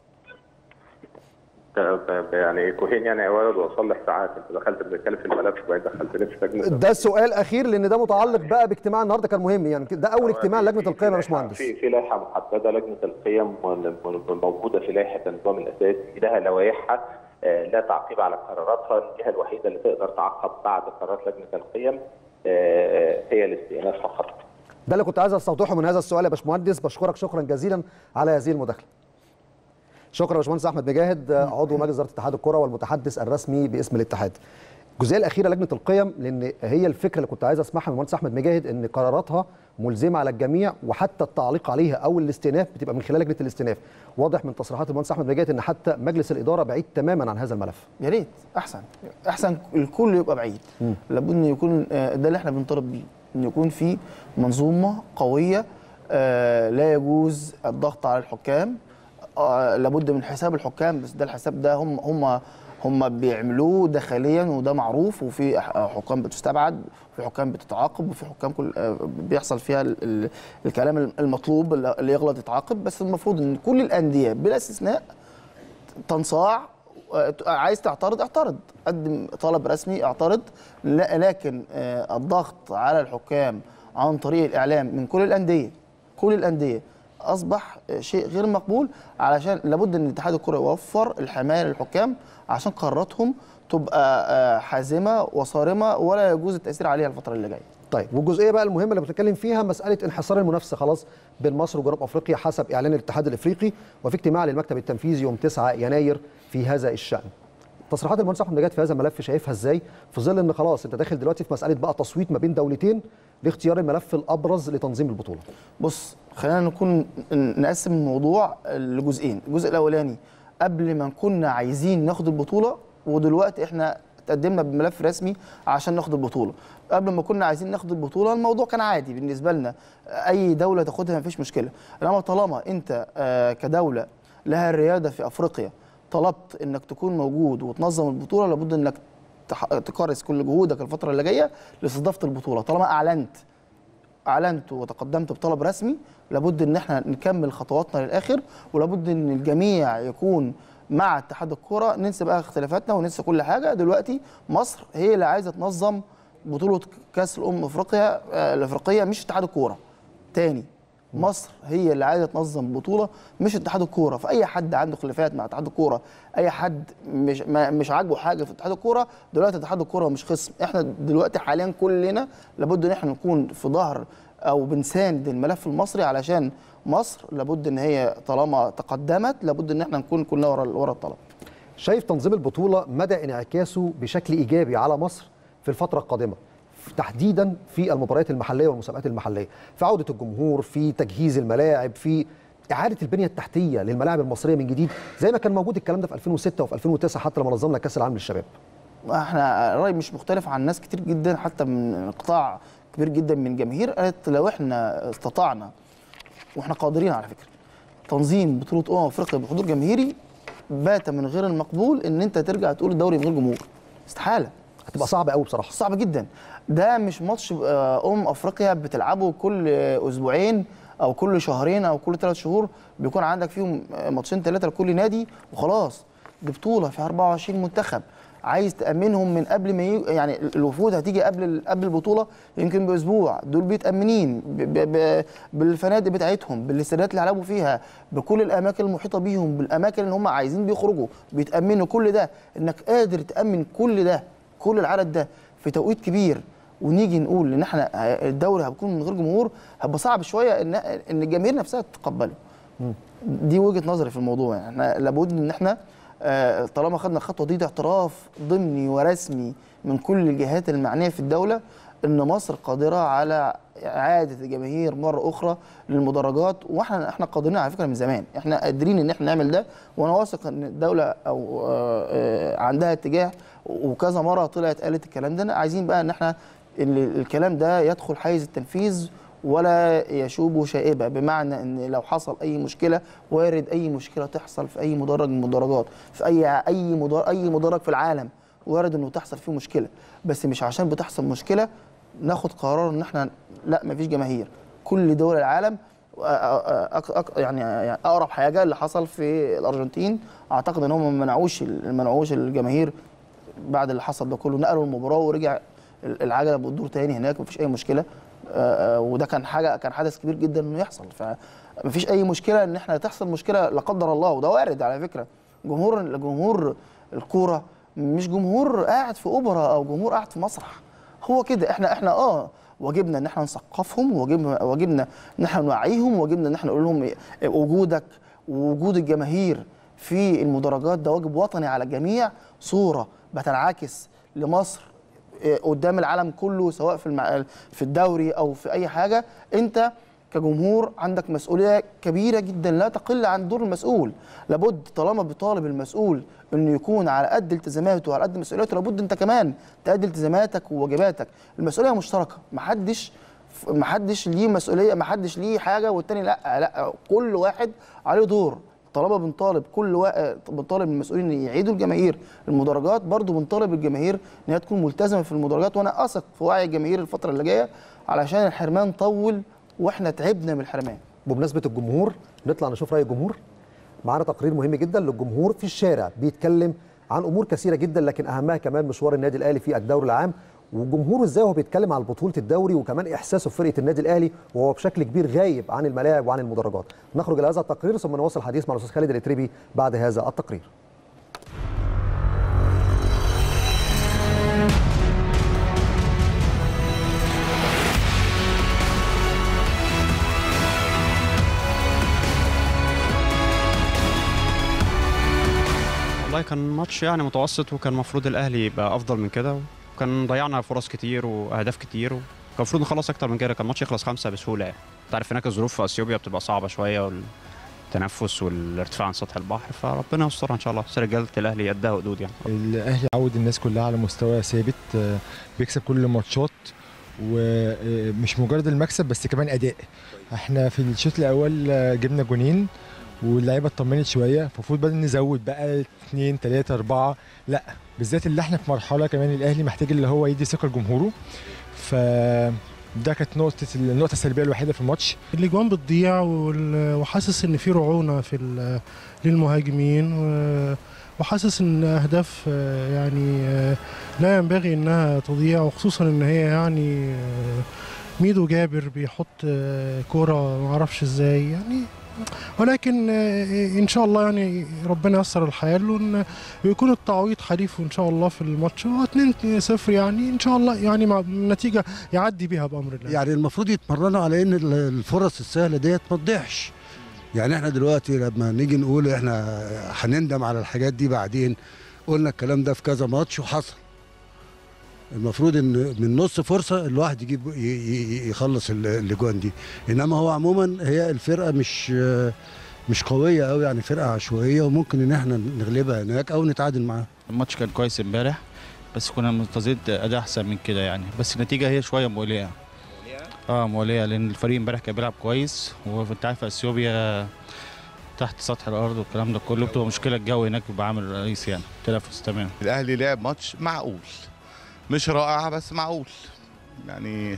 يعني كوهين يعني يا ولد واصلح ساعات، انت دخلت بتتكلم في الملف وبعدين دخلت نفسك لجنه. ده سؤال اخير لان ده متعلق بقى باجتماع النهارده كان مهم، يعني ده اول اجتماع لجنه القيم يا باشمهندس. في في لائحه محدده لجنه القيم موجوده في لائحه النظام الاساسي، لها لوائحها لا تعقيب على قراراتها، الجهه الوحيده اللي تقدر تعقب بعد قرارات لجنه القيم هي الاستئناف فقط. ده اللي كنت عايز استوضحه من هذا السؤال يا باشمهندس، بشكرك شكرا جزيلا على هذه المداخله. شكرا يا باشمهندس احمد مجاهد عضو مجلس اداره اتحاد الكره والمتحدث الرسمي باسم الاتحاد. الجزئيه الاخيره لجنه القيم، لان هي الفكره اللي كنت عايز اسمعها من المهندس احمد مجاهد، ان قراراتها ملزمه على الجميع وحتى التعليق عليها او الاستئناف بتبقى من خلال لجنه الاستئناف. واضح من تصريحات المهندس احمد مجاهد ان حتى مجلس الاداره بعيد تماما عن هذا الملف. يا ريت احسن احسن الكل يبقى بعيد. لابد ان يكون ده اللي احنا بنطالب بيه، ان يكون في منظومه قويه، لا يجوز الضغط على الحكام، لابد من حساب الحكام، بس ده الحساب ده هم هم هم بيعملوه داخليا وده معروف، وفي حكام بتستبعد وفي حكام بتتعاقب وفي حكام كل بيحصل فيها ال الكلام المطلوب اللي يغلط يتعاقب، بس المفروض ان كل الانديه بلا استثناء تنصاع. عايز تعترض اعترض، قدم طلب رسمي اعترض، لكن الضغط على الحكام عن طريق الاعلام من كل الانديه كل الانديه اصبح شيء غير مقبول، علشان لابد ان اتحاد الكره يوفر الحمايه للحكام عشان قراراتهم تبقى حازمه وصارمه ولا يجوز التاثير عليها الفتره اللي جايه. طيب والجزئيه بقى المهمه اللي بتتكلم فيها مساله انحصار المنافسه خلاص بين مصر وجنوب افريقيا حسب اعلان الاتحاد الافريقي، وفي اجتماع للمكتب التنفيذي يوم تسعة يناير في هذا الشان. تصريحات المهندس احمد نجاد في هذا الملف شايفها ازاي في ظل ان خلاص انت داخل دلوقتي في مساله بقى تصويت ما بين دولتين لاختيار الملف الابرز لتنظيم البطوله؟ بص، خلينا نكون نقسم الموضوع لجزئين. الجزء الاولاني قبل ما كنا عايزين ناخد البطوله، ودلوقتي احنا تقدمنا بملف رسمي عشان ناخد البطوله. قبل ما كنا عايزين ناخد البطوله الموضوع كان عادي بالنسبه لنا، اي دوله تاخدها مفيش مشكله. انما طالما انت كدوله لها الرياده في افريقيا طلبت انك تكون موجود وتنظم البطوله، لابد انك تكرس كل جهودك الفتره اللي جايه لاستضافه البطوله. طالما اعلنت اعلنت وتقدمت بطلب رسمي، لابد ان احنا نكمل خطواتنا للاخر، ولابد ان الجميع يكون مع اتحاد الكوره. ننسى بقى اختلافاتنا وننسى كل حاجه. دلوقتي مصر هي اللي عايزه تنظم بطوله كاس الامم افريقيا الافريقيه، مش اتحاد الكوره. تاني، مصر هي اللي عايزه تنظم بطوله مش اتحاد الكوره. فاي حد عنده خلافات مع اتحاد الكوره، اي حد مش مش عاجبه حاجه في اتحاد الكوره، دلوقتي اتحاد الكوره مش خصم. احنا دلوقتي حاليا كلنا لابد ان احنا نكون في ظهر او بنساند الملف المصري، علشان مصر لابد ان هي طالما تقدمت لابد ان احنا نكون كلنا ورا ورا الطلب. شايف تنظيم البطوله مدى انعكاسه بشكل ايجابي على مصر في الفتره القادمه، تحديدا في المباريات المحليه والمسابقات المحليه، في عوده الجمهور، في تجهيز الملاعب، في اعاده البنيه التحتيه للملاعب المصريه من جديد، زي ما كان موجود الكلام ده في ألفين وستة وفي ألفين وتسعة حتى لما نظمنا كاس العالم للشباب؟ احنا رايي مش مختلف عن ناس كتير جدا، حتى من قطاع كبير جدا من الجماهير قالت لو احنا استطعنا، واحنا قادرين على فكره، تنظيم بطوله امم افريقيا بحضور جماهيري، بات من غير المقبول ان انت ترجع تقول الدوري من غير جمهور. استحاله، هتبقى صعبه قوي بصراحه، صعب جدا. ده مش ماتش امم افريقيا بتلعبه كل اسبوعين او كل شهرين او كل ثلاث شهور، بيكون عندك فيهم ماتشين ثلاثه لكل نادي وخلاص. دي بطوله في أربعة وعشرين منتخب، عايز تامنهم من قبل ما ي... يعني الوفود هتيجي قبل قبل البطوله يمكن باسبوع، دول بيتامنين ب... ب... بالفنادق بتاعتهم، بالاستادات اللي هيلعبوا فيها، بكل الاماكن المحيطه بيهم، بالاماكن اللي هم عايزين بيخرجوا، بيتامنوا كل ده. انك قادر تامن كل ده، كل العدد ده في توقيت كبير، ونيجي نقول ان احنا الدوري هيكون من غير جمهور، هيبقى صعب شويه ان ان الجماهير نفسها تتقبله. دي وجهه نظري في الموضوع. يعني احنا لابد ان احنا طالما خدنا الخطوه دي، ده اعتراف ضمني ورسمي من كل الجهات المعنيه في الدوله ان مصر قادره على اعاده الجماهير مره اخرى للمدرجات. واحنا احنا قادرين على فكره من زمان، احنا قادرين ان احنا نعمل ده، وانا واثق ان الدوله او عندها اتجاه، وكذا مره طلعت قالت الكلام ده. عايزين بقى ان احنا الكلام ده يدخل حيز التنفيذ ولا يشوب شائبه، بمعنى ان لو حصل اي مشكله، وارد اي مشكله تحصل في اي مدرج من المدرجات، في اي اي مدرج اي مدرج في العالم وارد انه تحصل فيه مشكله، بس مش عشان بتحصل مشكله ناخد قرار ان احنا لا مفيش جماهير. كل دول العالم أك أك يعني اقرب حاجه اللي حصل في الارجنتين، اعتقد ان هم ما منعوش ما منعوش الجماهير بعد اللي حصل ده كله، نقلوا المباراه ورجع العجله بتدور تاني هناك، مفيش اي مشكله. وده كان حاجه كان حدث كبير جدا انه يحصل، فمفيش اي مشكله ان احنا تحصل مشكله لا قدر الله، وده وارد على فكره. جمهور جمهور الكوره مش جمهور قاعد في اوبرا او جمهور قاعد في مسرح، هو كده. احنا احنا اه واجبنا ان احنا نثقفهم، واجبنا واجبنا ان احنا نوعيهم، واجبنا ان احنا نقول لهم وجودك ووجود الجماهير في المدرجات ده واجب وطني على الجميع، صوره بتنعكس لمصر قدام العالم كله، سواء في المع... في الدوري او في اي حاجه. انت كجمهور عندك مسؤوليه كبيره جدا لا تقل عن دور المسؤول. لابد طالما بيطالب المسؤول انه يكون على قد التزاماته وعلى قد مسؤولياته، لابد انت كمان تأدي التزاماتك وواجباتك. المسؤوليه مشتركه، محدش محدش ليه مسؤوليه، محدش ليه حاجه والتاني لا لا، كل واحد عليه دور. طالما بنطالب كل واحد بنطالب المسؤولين ان يعيدوا الجماهير المدرجات، برضو بنطالب الجماهير ان هي تكون ملتزمه في المدرجات. وانا اثق في وعي الجماهير الفتره اللي جايه، علشان الحرمان طول واحنا تعبنا من الحرمان. بمناسبه الجمهور، نطلع نشوف راي الجمهور. معانا تقرير مهم جدا للجمهور في الشارع بيتكلم عن امور كثيره جدا، لكن اهمها كمان مشوار النادي الاهلي في الدوري العام، وجمهوره ازاي هو بيتكلم عن بطوله الدوري، وكمان احساسه في فرقه النادي الاهلي وهو بشكل كبير غايب عن الملاعب وعن المدرجات. نخرج الى هذا التقرير ثم نواصل الحديث مع الاستاذ خالد الاتريبي بعد هذا التقرير. والله كان ماتش يعني متوسط، وكان المفروض الاهلي يبقى افضل من كده، وكان ضيعنا فرص كتير واهداف كتير، وكان المفروض نخلص اكتر من كده، كان الماتش يخلص خمسه بسهوله يعني. انت عارف هناك الظروف في اثيوبيا بتبقى صعبه شويه، والتنفس والارتفاع عن سطح البحر، فربنا يستر ان شاء الله. بس رجاله الاهلي قدها وقدود يعني. الاهلي عود الناس كلها على مستوى ثابت، بيكسب كل الماتشات، ومش مجرد المكسب بس كمان اداء. احنا في الشوط الاول جبنا جونين واللعيبه اطمنت شويه، المفروض بقى نزود بقى اثنين ثلاثة أربعة، لا بالذات اللي احنا في مرحله كمان الاهلي محتاج اللي هو يدي ثقه لجمهوره. ف ده كانت نقطه النقطه السلبيه الوحيده في الماتش. الاجوان بتضيع، وحاسس ان في رعونه في للمهاجمين، وحاسس ان اهداف يعني لا ينبغي انها تضيع، وخصوصا ان هي يعني ميدو جابر بيحط كوره ما اعرفش ازاي يعني. ولكن ان شاء الله يعني ربنا ييسر الحال ويكون التعويض حليفه ان شاء الله في الماتش، اتنين صفر يعني ان شاء الله، يعني مع النتيجه يعدي بيها بامر الله. يعني المفروض يتمرنوا على ان الفرص السهله ديت ما تضيعش. يعني احنا دلوقتي لما نيجي نقول احنا هنندم على الحاجات دي بعدين، قلنا الكلام ده في كذا ماتش وحصل. المفروض ان من نص فرصه الواحد يجيب يخلص الاجوان دي، انما هو عموما هي الفرقه مش مش قويه قوي، يعني فرقه عشوائيه، وممكن ان احنا نغلبها هناك او نتعادل معاها. الماتش كان كويس امبارح، بس كنا منتظرين اداء احسن من كده يعني، بس النتيجه هي شويه مؤلمه. اه مؤلمه لان الفريق امبارح كان بيلعب كويس، وانت عارف اثيوبيا تحت سطح الارض والكلام ده كله بتبقى مشكله، الجو هناك بيبقى عامل رئيسي يعني، تنفس تمام. الاهلي لعب ماتش معقول، مش رائع بس معقول يعني،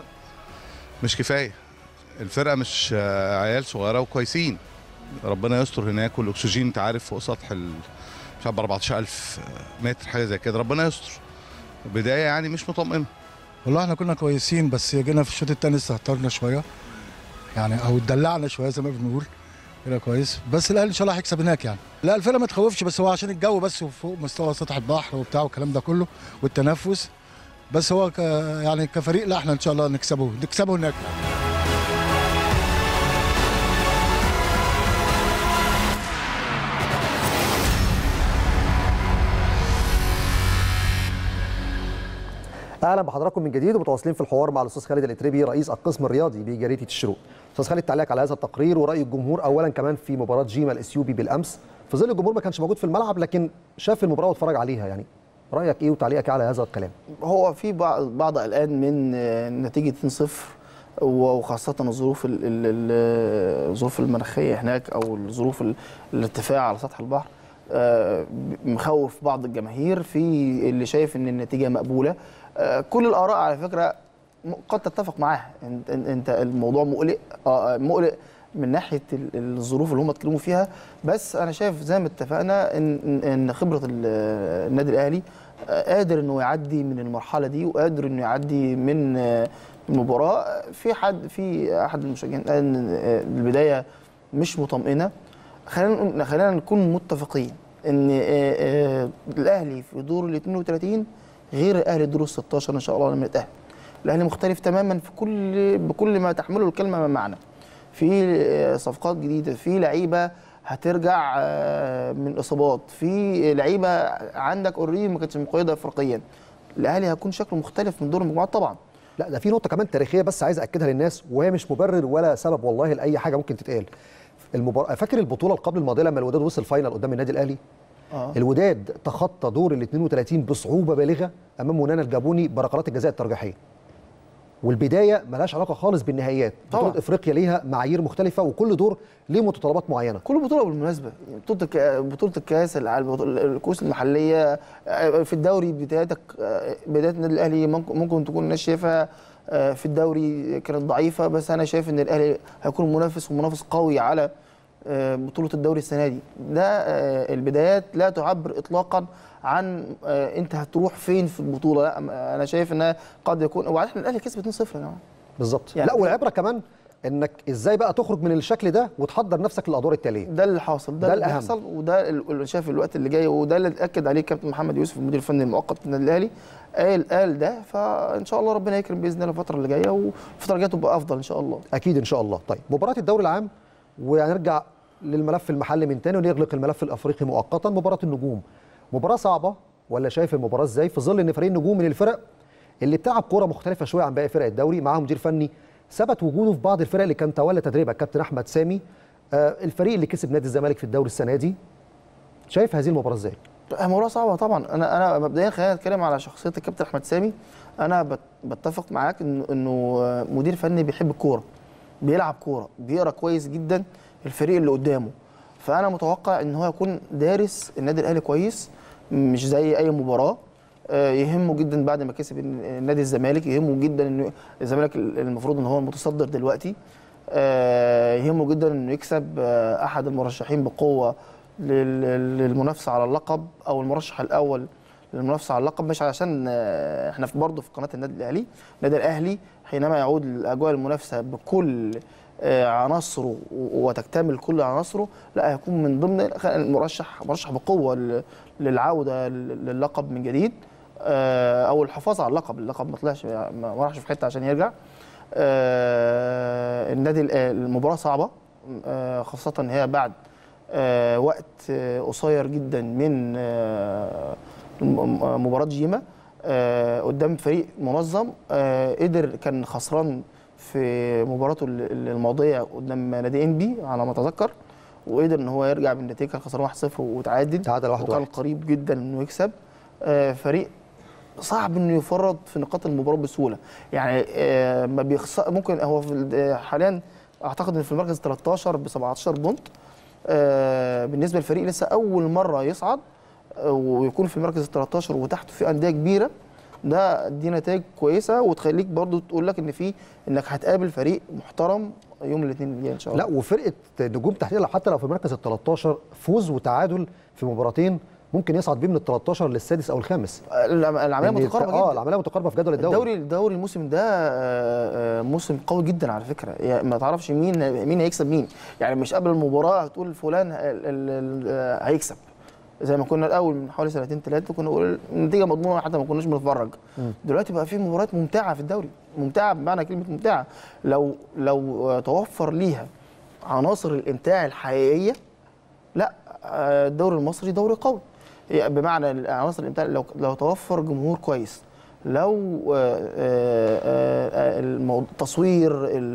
مش كفايه. الفرقه مش عيال صغيره وكويسين، ربنا يستر هناك، والاكسجين انت عارف فوق سطح ال مش عارف أربعتاشر ألف متر حاجه زي كده، ربنا يستر. بدايه يعني مش مطمئنه. والله احنا كنا كويسين، بس جينا في الشوط الثاني استهترنا شويه يعني، او اتدلعنا شويه زي ما بنقول كده كويس، بس الاهلي ان شاء الله هيكسب هناك يعني. لا الفرقه ما تخوفش، بس هو عشان الجو بس وفوق مستوى سطح البحر وبتاع والكلام ده كله والتنفس، بس هو ك يعني كفريق لا احنا ان شاء الله نكسبه نكسبه هناك يعني. اهلا بحضراتكم من جديد، ومتواصلين في الحوار مع الاستاذ خالد الاتربي رئيس القسم الرياضي بجريده الشروق. استاذ خالد، تعليق على هذا التقرير ورأي الجمهور اولا كمان في مباراه جيما الاثيوبي بالامس، في ظل الجمهور ما كانش موجود في الملعب لكن شاف المباراه واتفرج عليها، يعني رايك ايه وتعليقك على هذا الكلام؟ هو في بعض بعض قلقان من نتيجه اتنين صفر، وخاصه الظروف الظروف المناخيه هناك، او الظروف الارتفاع على سطح البحر، مخوف بعض الجماهير، في اللي شايف ان النتيجه مقبوله. كل الاراء على فكره قد تتفق معاها، انت الموضوع مقلق مقلق من ناحيه الظروف اللي هم اتكلموا فيها، بس انا شايف زي ما اتفقنا ان ان خبره النادي الاهلي قادر انه يعدي من المرحله دي، وقادر انه يعدي من المباراه. في حد في احد المشجعين قال ان البدايه مش مطمئنه. خلينا خلينا نكون متفقين ان الاهلي في دور ال اثنين وثلاثين غير الاهلي دور ال ستاشر ان شاء الله لما يتاهل. الاهلي مختلف تماما في كل بكل ما تحمله الكلمه من معنى. في صفقات جديده، في لعيبه هترجع من اصابات، في لعيبه عندك اوريدي ما كانتش مقيده افريقيا. الاهلي هيكون شكله مختلف من دور المجموعات طبعا. لا ده في نقطه كمان تاريخيه بس عايز اكدها للناس، وهي مش مبرر ولا سبب والله لاي حاجه ممكن تتقال. المبار... فاكر البطوله اللي قبل الماضيه لما الوداد وصل فاينل قدام النادي الاهلي؟ آه. الوداد تخطى دور ال اثنين وثلاثين بصعوبه بالغه امام منانا الجابوني بركلات الجزاء الترجيحيه. والبدايه مالهاش علاقه خالص بالنهائيات، بطوله افريقيا ليها معايير مختلفه، وكل دور ليه متطلبات معينه. كل بطوله بالمناسبه، بطوله الك... بطوله الكاس، الكؤوس المحليه، في الدوري بدايتك بدايه النادي الاهلي ممكن, ممكن تكون الناس شايفها في الدوري كانت ضعيفه، بس انا شايف ان الاهلي هيكون منافس ومنافس قوي على بطوله الدوري السنه دي. ده البدايات لا تعبر اطلاقا عن انت هتروح فين في البطوله، لا انا شايف انها قد يكون، وبعدين الاهلي كسب اتنين صفر يا جماعه. بالظبط يعني. لا والعبره كمان انك ازاي بقى تخرج من الشكل ده وتحضر نفسك للادوار التاليه. ده اللي حاصل، ده, ده اللي بيحصل، وده اللي شايف الوقت اللي جاي، وده اللي اكد عليه كابتن محمد يوسف المدير الفني المؤقت للنادي الاهلي. قال قال ده، فان شاء الله ربنا يكرم باذن الله الفتره اللي جايه، والفتره الجايه تبقى افضل ان شاء الله. اكيد ان شاء الله. طيب مباراه الدوري العام، وهنرجع للملف المحلي من تاني ونغلق الملف الافريقي مؤقتا. مباراه النجوم مباراه صعبه ولا شايف المباراه ازاي في ظل ان فريق النجوم من الفرق اللي بتلعب كوره مختلفه شويه عن باقي فرق الدوري، معاهم مدير فني ثبت وجوده في بعض الفرق اللي كان تولى تدريبها الكابتن احمد سامي، آه الفريق اللي كسب نادي الزمالك في الدوري السنه دي. شايف هذه المباراه ازاي؟ مباراه صعبه طبعا. انا انا مبدئيا خلينا نتكلم على شخصيه الكابتن احمد سامي. انا بتفق معاك انه انه مدير فني بيحب الكوره، بيلعب كوره، بيقرا كويس جدا الفريق اللي قدامه. فانا متوقع ان هو يكون دارس النادي الاهلي كويس، مش زي اي مباراه. يهمه جدا بعد ما كسب نادي الزمالك، يهمه جدا انه الزمالك المفروض ان هو المتصدر دلوقتي، يهمه جدا انه يكسب احد المرشحين بقوه للمنافسه على اللقب او المرشح الاول للمنافسه على اللقب. مش علشان احنا برضه في قناه النادي الاهلي، النادي الاهلي حينما يعود لاجواء المنافسه بكل عناصره وتكتمل كل عناصره، لا هيكون من ضمن المرشح مرشح بقوه للعوده للقب من جديد او الحفاظ على اللقب. اللقب ما طلعش ما راحش في حته عشان يرجع. النادي المباراه صعبه، خاصه ان هي بعد وقت قصير جدا من مباراه جيما قدام فريق منظم قدر كان خسران في مباراته الماضيه قدام نادي انبي على ما اتذكر، وقدر ان هو يرجع بالنتيجه، كان خسران واحد صفر وتعادل تعادل واحد وكان واحد. قريب جدا انه يكسب. فريق صعب انه يفرط في نقاط المباراه بسهوله، يعني ما بيخسر. ممكن هو في حاليا اعتقد ان في المركز تلتاشر ب سبعتاشر بونت. بالنسبه للفريق لسه اول مره يصعد ويكون في المركز تلتاشر وتحته في انديه كبيره، ده دي نتائج كويسه وتخليك برضو تقول لك ان في انك هتقابل فريق محترم يوم الاثنين الجاي ان شاء الله. لا وفرقه نجوم تحديدا حتى لو في المركز ال تلتاشر فوز وتعادل في مباراتين ممكن يصعد بيه من ال تلتاشر للسادس او الخامس. العمليه متقاربه جدا. اه العمليه متقاربه في جدول الدوري. الدوري الدوري الموسم ده موسم قوي جدا على فكره، يعني ما تعرفش مين مين هيكسب مين، يعني مش قبل المباراه هتقول فلان هيكسب. زي ما كنا الاول من حوالي سنتين ثلاثه كنا نقول النتيجه مضمونه حتى ما كناش بنتفرج. دلوقتي بقى في مباريات ممتعه في الدوري، ممتعه بمعنى كلمه ممتعه. لو لو توفر ليها عناصر الامتاع الحقيقيه، لا الدوري المصري دوري قوي. بمعنى عناصر الامتاع لو لو توفر جمهور كويس، لو التصوير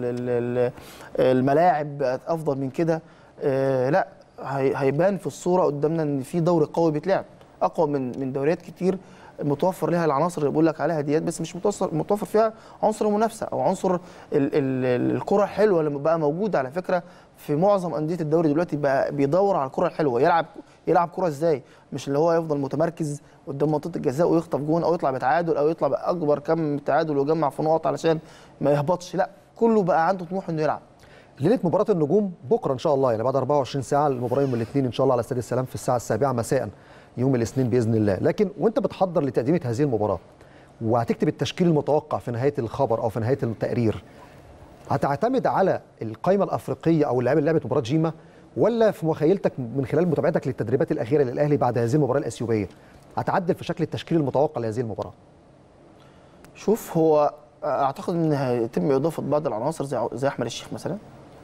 الملاعب بقت افضل من كده، لا هيبان في الصوره قدامنا ان في دوري قوي بيتلعب اقوى من من دوريات كتير متوفر لها العناصر اللي بقول لك عليها ديت، بس مش متوفر متوفر فيها عنصر المنافسه او عنصر الكره الحلوه اللي بقى موجوده. على فكره في معظم انديه الدوري دلوقتي بقى بيدور على الكره الحلوه، يلعب يلعب كره ازاي، مش اللي هو يفضل متمركز قدام منطقه الجزاء ويخطف جون او يطلع بتعادل او يطلع باكبر كم تعادل ويجمع في نقط علشان ما يهبطش. لا كله بقى عنده طموح انه يلعب. ليله مباراه النجوم بكره ان شاء الله، يعني بعد أربعة وعشرين ساعه، المباراه يوم الاثنين ان شاء الله على استاد السلام في الساعه السابعة مساء يوم الاثنين باذن الله. لكن وانت بتحضر لتقديمه هذه المباراه وهتكتب التشكيل المتوقع في نهايه الخبر او في نهايه التقرير، هتعتمد على القائمه الافريقيه او اللاعب اللي لعبت مباراه جيما، ولا في مخيلتك من خلال متابعتك للتدريبات الاخيره للاهلي بعد هذه المباراه الاثيوبيه هتعدل في شكل التشكيل المتوقع لهذه المباراه؟ شوف، هو اعتقد ان هيتم اضافه بعض العناصر زي زي احمد الشيخ مثلا.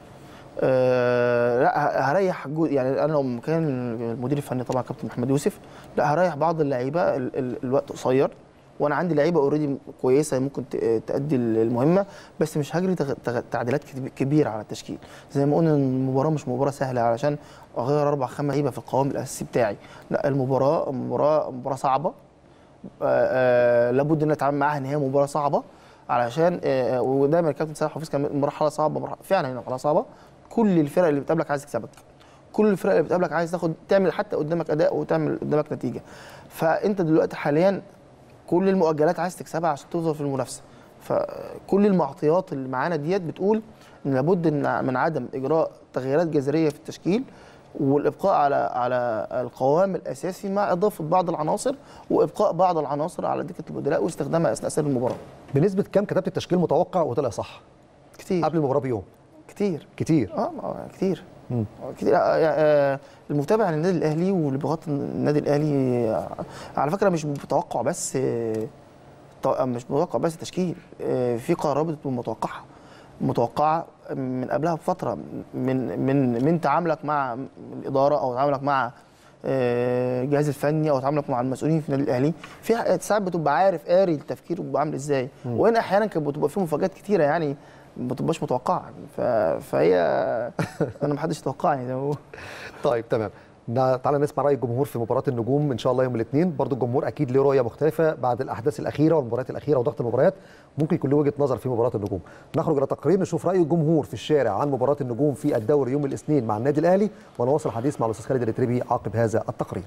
أه لا هريح يعني انا لو مكان المدير الفني طبعا كابتن محمد يوسف، لا هريح بعض اللعيبه ال ال الوقت قصير، وانا عندي لعيبه اوريدي كويسه ممكن تأدي المهمه، بس مش هجري تعديلات كبيره على التشكيل. زي ما قلنا المباراه مش مباراه سهله علشان اغير اربع خمس لعيبه في القوام الاساسي بتاعي، لا المباراه مباراه مباراه صعبه. أه لابد ان نتعامل معاها ان هي مباراه صعبه، علشان أه ودايما الكابتن سيد حفيظ كان مرحله صعبه، مرحلة فعلا مرحله صعبه. كل الفرق اللي بتقابلك عايز تكسبك، كل الفرق اللي بتقابلك عايز تاخد تعمل حتى قدامك اداء وتعمل قدامك نتيجه. فانت دلوقتي حاليا كل المؤجلات عايز تكسبها عشان تفضل في المنافسه. فكل المعطيات اللي معانا ديت بتقول ان لابد ان من عدم اجراء تغييرات جذريه في التشكيل والابقاء على على القوام الاساسي مع اضافه بعض العناصر وابقاء بعض العناصر على دكه البدلاء واستخدامها اثناء سير المباراه. بنسبه كام كتبت التشكيل متوقع وطلع صح؟ كتير. قبل المباراه بيوم؟ كتير كتير اه كتير مم. كتير. آه المتابع للنادي الاهلي واللي بيغطي النادي الاهلي آه على فكره مش بتوقع بس آه مش بتوقع بس تشكيل، آه في قرارات بتبقى متوقعه. متوقعه من قبلها بفتره، من من من تعاملك مع الاداره او تعاملك مع الجهاز الفني او تعاملك مع المسؤولين في النادي الاهلي. في ساعات بتبقى عارف قاري التفكير بيبقى عامل ازاي، وهنا احيانا كانت بتبقى في مفاجات كتيره يعني ما بتبقاش متوقعه، فهي انا ما حدش يتوقعني زي ما بقول. طيب تمام، تعالى نسمع راي الجمهور في مباراه النجوم ان شاء الله يوم الاثنين. برضو الجمهور اكيد له رؤيه مختلفه بعد الاحداث الاخيره والمباريات الاخيره وضغط المباريات، ممكن يكون له وجهه نظر في مباراه النجوم. نخرج الى تقرير نشوف راي الجمهور في الشارع عن مباراه النجوم في الدوري يوم الاثنين مع النادي الاهلي، ونواصل الحديث مع الاستاذ خالد الاتربي عقب هذا التقرير.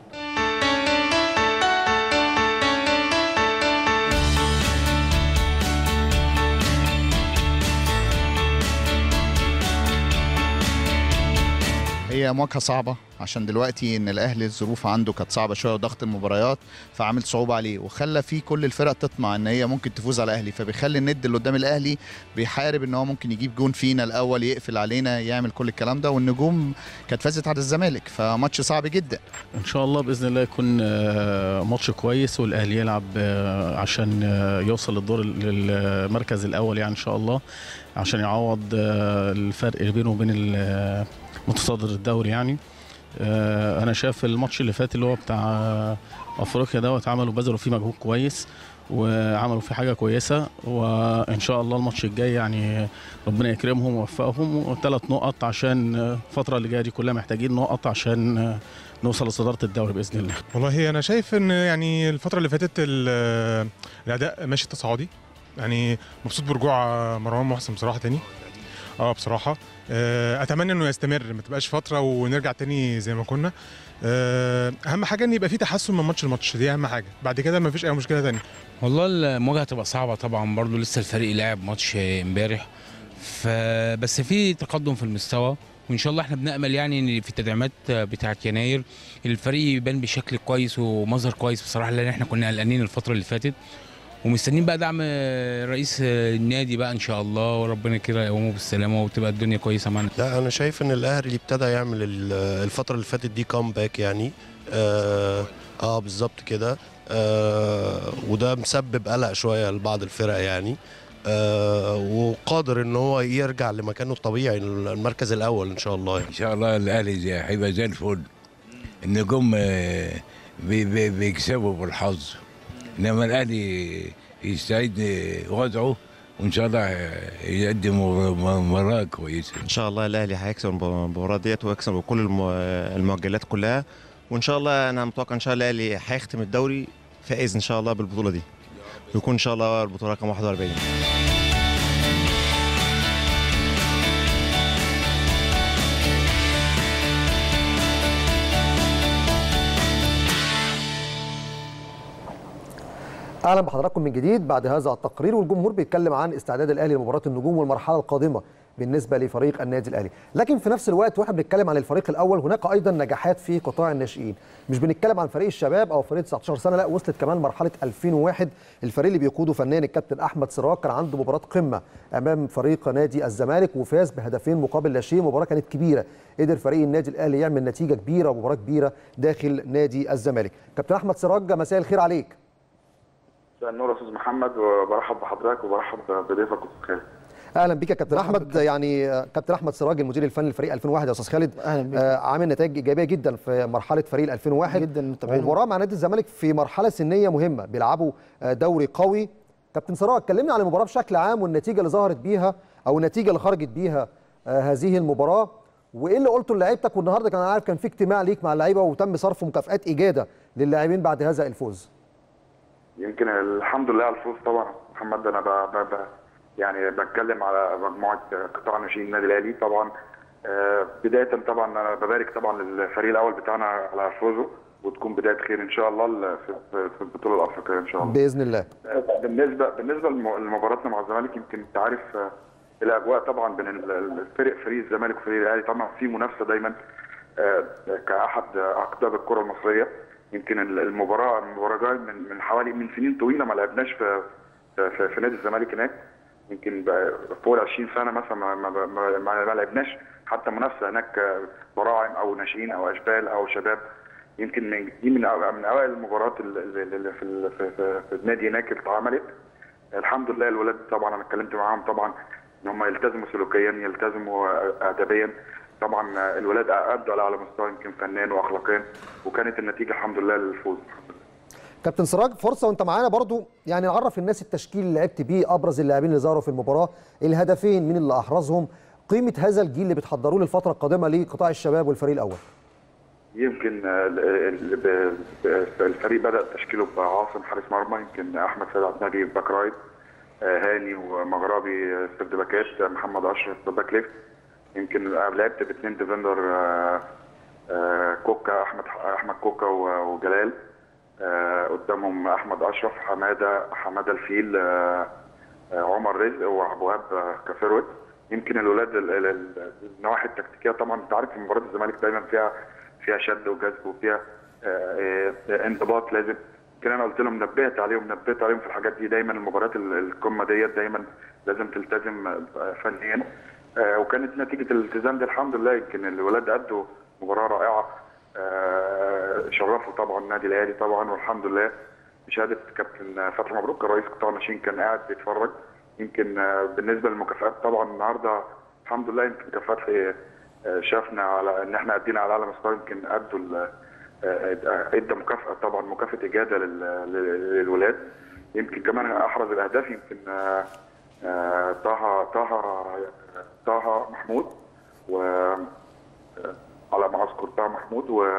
هي مواجهه صعبه عشان دلوقتي ان الاهلي الظروف عنده كانت صعبه شويه وضغط المباريات فعمل صعوبه عليه، وخلى فيه كل الفرق تطمع ان هي ممكن تفوز على الاهلي، فبيخلي الند اللي قدام الاهلي بيحارب ان هو ممكن يجيب جون فينا الاول يقفل علينا يعمل كل الكلام ده. والنجوم كانت فازت على الزمالك فماتش صعب جدا. ان شاء الله باذن الله يكون ماتش كويس والاهلي يلعب عشان يوصل للدور للمركز الاول يعني ان شاء الله، عشان يعوض الفرق بينه وبين متصدر الدوري يعني. انا شايف الماتش اللي فات اللي هو بتاع افريقيا دوت عملوا بذلوا فيه مجهود كويس وعملوا فيه حاجه كويسه، وان شاء الله الماتش الجاي يعني ربنا يكرمهم ويوفقهم، وثلاث نقط عشان الفتره اللي جايه دي كلها محتاجين نقط عشان نوصل لصداره الدوري باذن الله. والله انا شايف ان يعني الفتره اللي فاتت الاداء ماشي تصاعدي، يعني مبسوط برجوع مروان محسن بصراحه تاني. اه بصراحه اتمنى انه يستمر، ما تبقاش فتره ونرجع تاني زي ما كنا. اهم حاجه ان يبقى في تحسن من ماتش لماتش، دي اهم حاجه، بعد كده ما فيش اي مشكله ثانيه. والله المواجهه هتبقى صعبه طبعا، برضو لسه الفريق لعب ماتش امبارح، فبس في تقدم في المستوى، وان شاء الله احنا بنامل يعني ان في التدعيمات بتاعه يناير الفريق يبان بشكل كويس ومظهر كويس بصراحه، لان احنا كنا قلقانين الفتره اللي فاتت ومستنيين بقى دعم رئيس النادي بقى ان شاء الله، وربنا كده يقومه بالسلامه وتبقى الدنيا كويسه معانا. لا انا شايف ان الاهلي ابتدى يعمل الفتره اللي فاتت دي كامباك يعني اه, آه بالظبط كده، آه وده مسبب قلق شويه لبعض الفرق يعني، آه وقادر ان هو يرجع لمكانه الطبيعي المركز الاول ان شاء الله يعني. ان شاء الله الاهلي هيبقى زي الفل، النجوم بي بي بيكسبوا بالحظ، انما الاهلي يستعيد وضعه وان شاء الله يقدم مباراه كويسه. ان شاء الله الاهلي هيكسب المباراه ديت ويكسب كل المؤجلات كلها، وان شاء الله انا متوقع ان شاء الله الاهلي هيختم الدوري فائز ان شاء الله بالبطوله دي، ويكون ان شاء الله البطوله رقم واحد وأربعين. اهلا بحضراتكم من جديد بعد هذا التقرير، والجمهور بيتكلم عن استعداد الاهلي لمباراه النجوم والمرحله القادمه بالنسبه لفريق النادي الاهلي، لكن في نفس الوقت واحنا بنتكلم عن الفريق الاول هناك ايضا نجاحات في قطاع الناشئين، مش بنتكلم عن فريق الشباب او فريق تسعة عشر سنه، لا وصلت كمان مرحله ألفين وواحد، الفريق اللي بيقوده فنان الكابتن احمد سراج كان عنده مباراه قمه امام فريق نادي الزمالك وفاز بهدفين مقابل لا شيء، مباراه كانت كبيره، قدر فريق النادي الاهلي يعمل نتيجه كبيره ومباراه كبيره داخل نادي الزمالك. كابتن احمد سراج مساء الخير عليك. مساء النور يا استاذ محمد، وبرحب بحضرتك وبرحب بضيفك استاذ خالد. اهلا بيك يا كابتن احمد. يعني كابتن احمد سراج المدير الفني لفريق ألفين وواحد يا استاذ خالد، آه عامل نتائج ايجابيه جدا في مرحله فريق ألفين وواحد جدا، ومباراه مع نادي الزمالك في مرحله سنيه مهمه، بيلعبوا دوري قوي. كابتن سراج كلمنا عن المباراه بشكل عام والنتيجه اللي ظهرت بيها او النتيجه اللي خرجت بيها آه هذه المباراه، وايه اللي قلته للاعيبتك، والنهارده كان عارف كان في اجتماع ليك مع اللعيبه وتم صرف مكافآت اجاده للاعبين بعد هذا الفوز. يمكن الحمد لله على الفوز طبعا محمد، انا ب ب ب يعني بتكلم على مجموعه قطاع ناشئين النادي الاهلي طبعا. آه بدايه طبعا انا ببارك طبعا للفريق الاول بتاعنا على فوزه، وتكون بدايه خير ان شاء الله في في البطوله الافريقيه ان شاء الله باذن الله. بالنسبه بالنسبه لمباراتنا مع الزمالك، يمكن انت عارف الاجواء طبعا بين الفريق فريق الزمالك وفريق الاهلي طبعا في منافسه دايما آه كاحد اقطاب الكره المصريه. يمكن المباراه المباراه جايه من من حوالي من سنين طويله ما لعبناش في في, في نادي الزمالك هناك، يمكن فوق ال عشرين سنه مثلا ما, ما, ما, ما لعبناش حتى منافسه هناك براعم او ناشئين او اشبال او شباب. يمكن من دي من من اوائل المباريات اللي في في, في, في النادي هناك اللي اتعملت. الحمد لله الولاد طبعا انا اتكلمت معاهم طبعا ان هم يلتزموا سلوكيا، يلتزموا ادبيا. طبعا الولاد ادوا على اعلى مستوى يمكن فنيا واخلاقيا، وكانت النتيجه الحمد لله للفوز. كابتن سراج، فرصه وانت معانا برضو يعني نعرف الناس التشكيل اللي لعبت بيه، ابرز اللاعبين اللي ظهروا في المباراه، الهدفين مين اللي احرزهم، قيمه هذا الجيل اللي بتحضروه للفتره القادمه لقطاع الشباب والفريق الاول. يمكن الفريق بدا تشكيله بعاصم حارس مرمى، يمكن احمد سيد عبد النبي باك رايت، هاني ومغربي سيرد باكات، محمد اشرف باك ليفت. يمكن لعبت باثنين ديفندر، كوكا احمد احمد كوكا وجلال، قدامهم احمد اشرف، حماده حماده الفيل، عمر رزق وابو وهاب كفروت. يمكن الولاد النواحي التكتيكيه طبعا انت عارف مباراه الزمالك دايما فيها فيها شد وجذب وفيها انضباط لازم. يمكن انا قلت لهم نبهت عليهم نبهت عليهم في الحاجات دي. دايما المباريات القمه ديت دايما لازم تلتزم فنيا، وكانت نتيجه الالتزام ده الحمد لله. يمكن الولاد ادوا مباراه رائعه، شرفوا طبعا النادي الاهلي طبعا، والحمد لله بشهاده كابتن فتحي مبروك رئيس قطاع الناشئين كان قاعد بيتفرج. يمكن بالنسبه للمكافآت طبعا النهارده الحمد لله يمكن فتحي شافنا على ان احنا ادينا على اعلى مستوى. يمكن ادوا ادى مكافاه طبعا مكافاه اجاده للولاد. يمكن كمان احرز الاهداف يمكن طه طه طه محمود، و على ما اذكر طه محمود و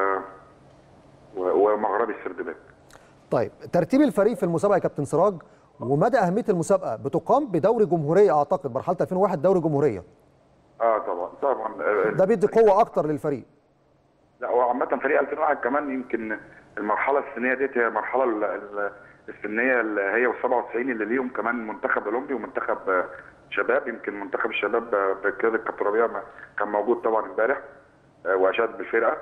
ومغربي السردباك. طيب ترتيب الفريق في المسابقه يا كابتن سراج ومدى اهميه المسابقه، بتقام بدوري جمهوريه اعتقد مرحله ألفين وواحد دوري جمهوريه. اه طبعا طبعا ده بيدي قوه اكتر للفريق. لا وعامه فريق ألفين وواحد كمان يمكن المرحله السنيه ديت هي المرحله السنيه اللي هي والسبعة وتسعين اللي ليهم كمان منتخب اولمبي ومنتخب شباب. يمكن منتخب الشباب بقياده كابتن ربيع كان موجود طبعا امبارح واشاد بالفرقه.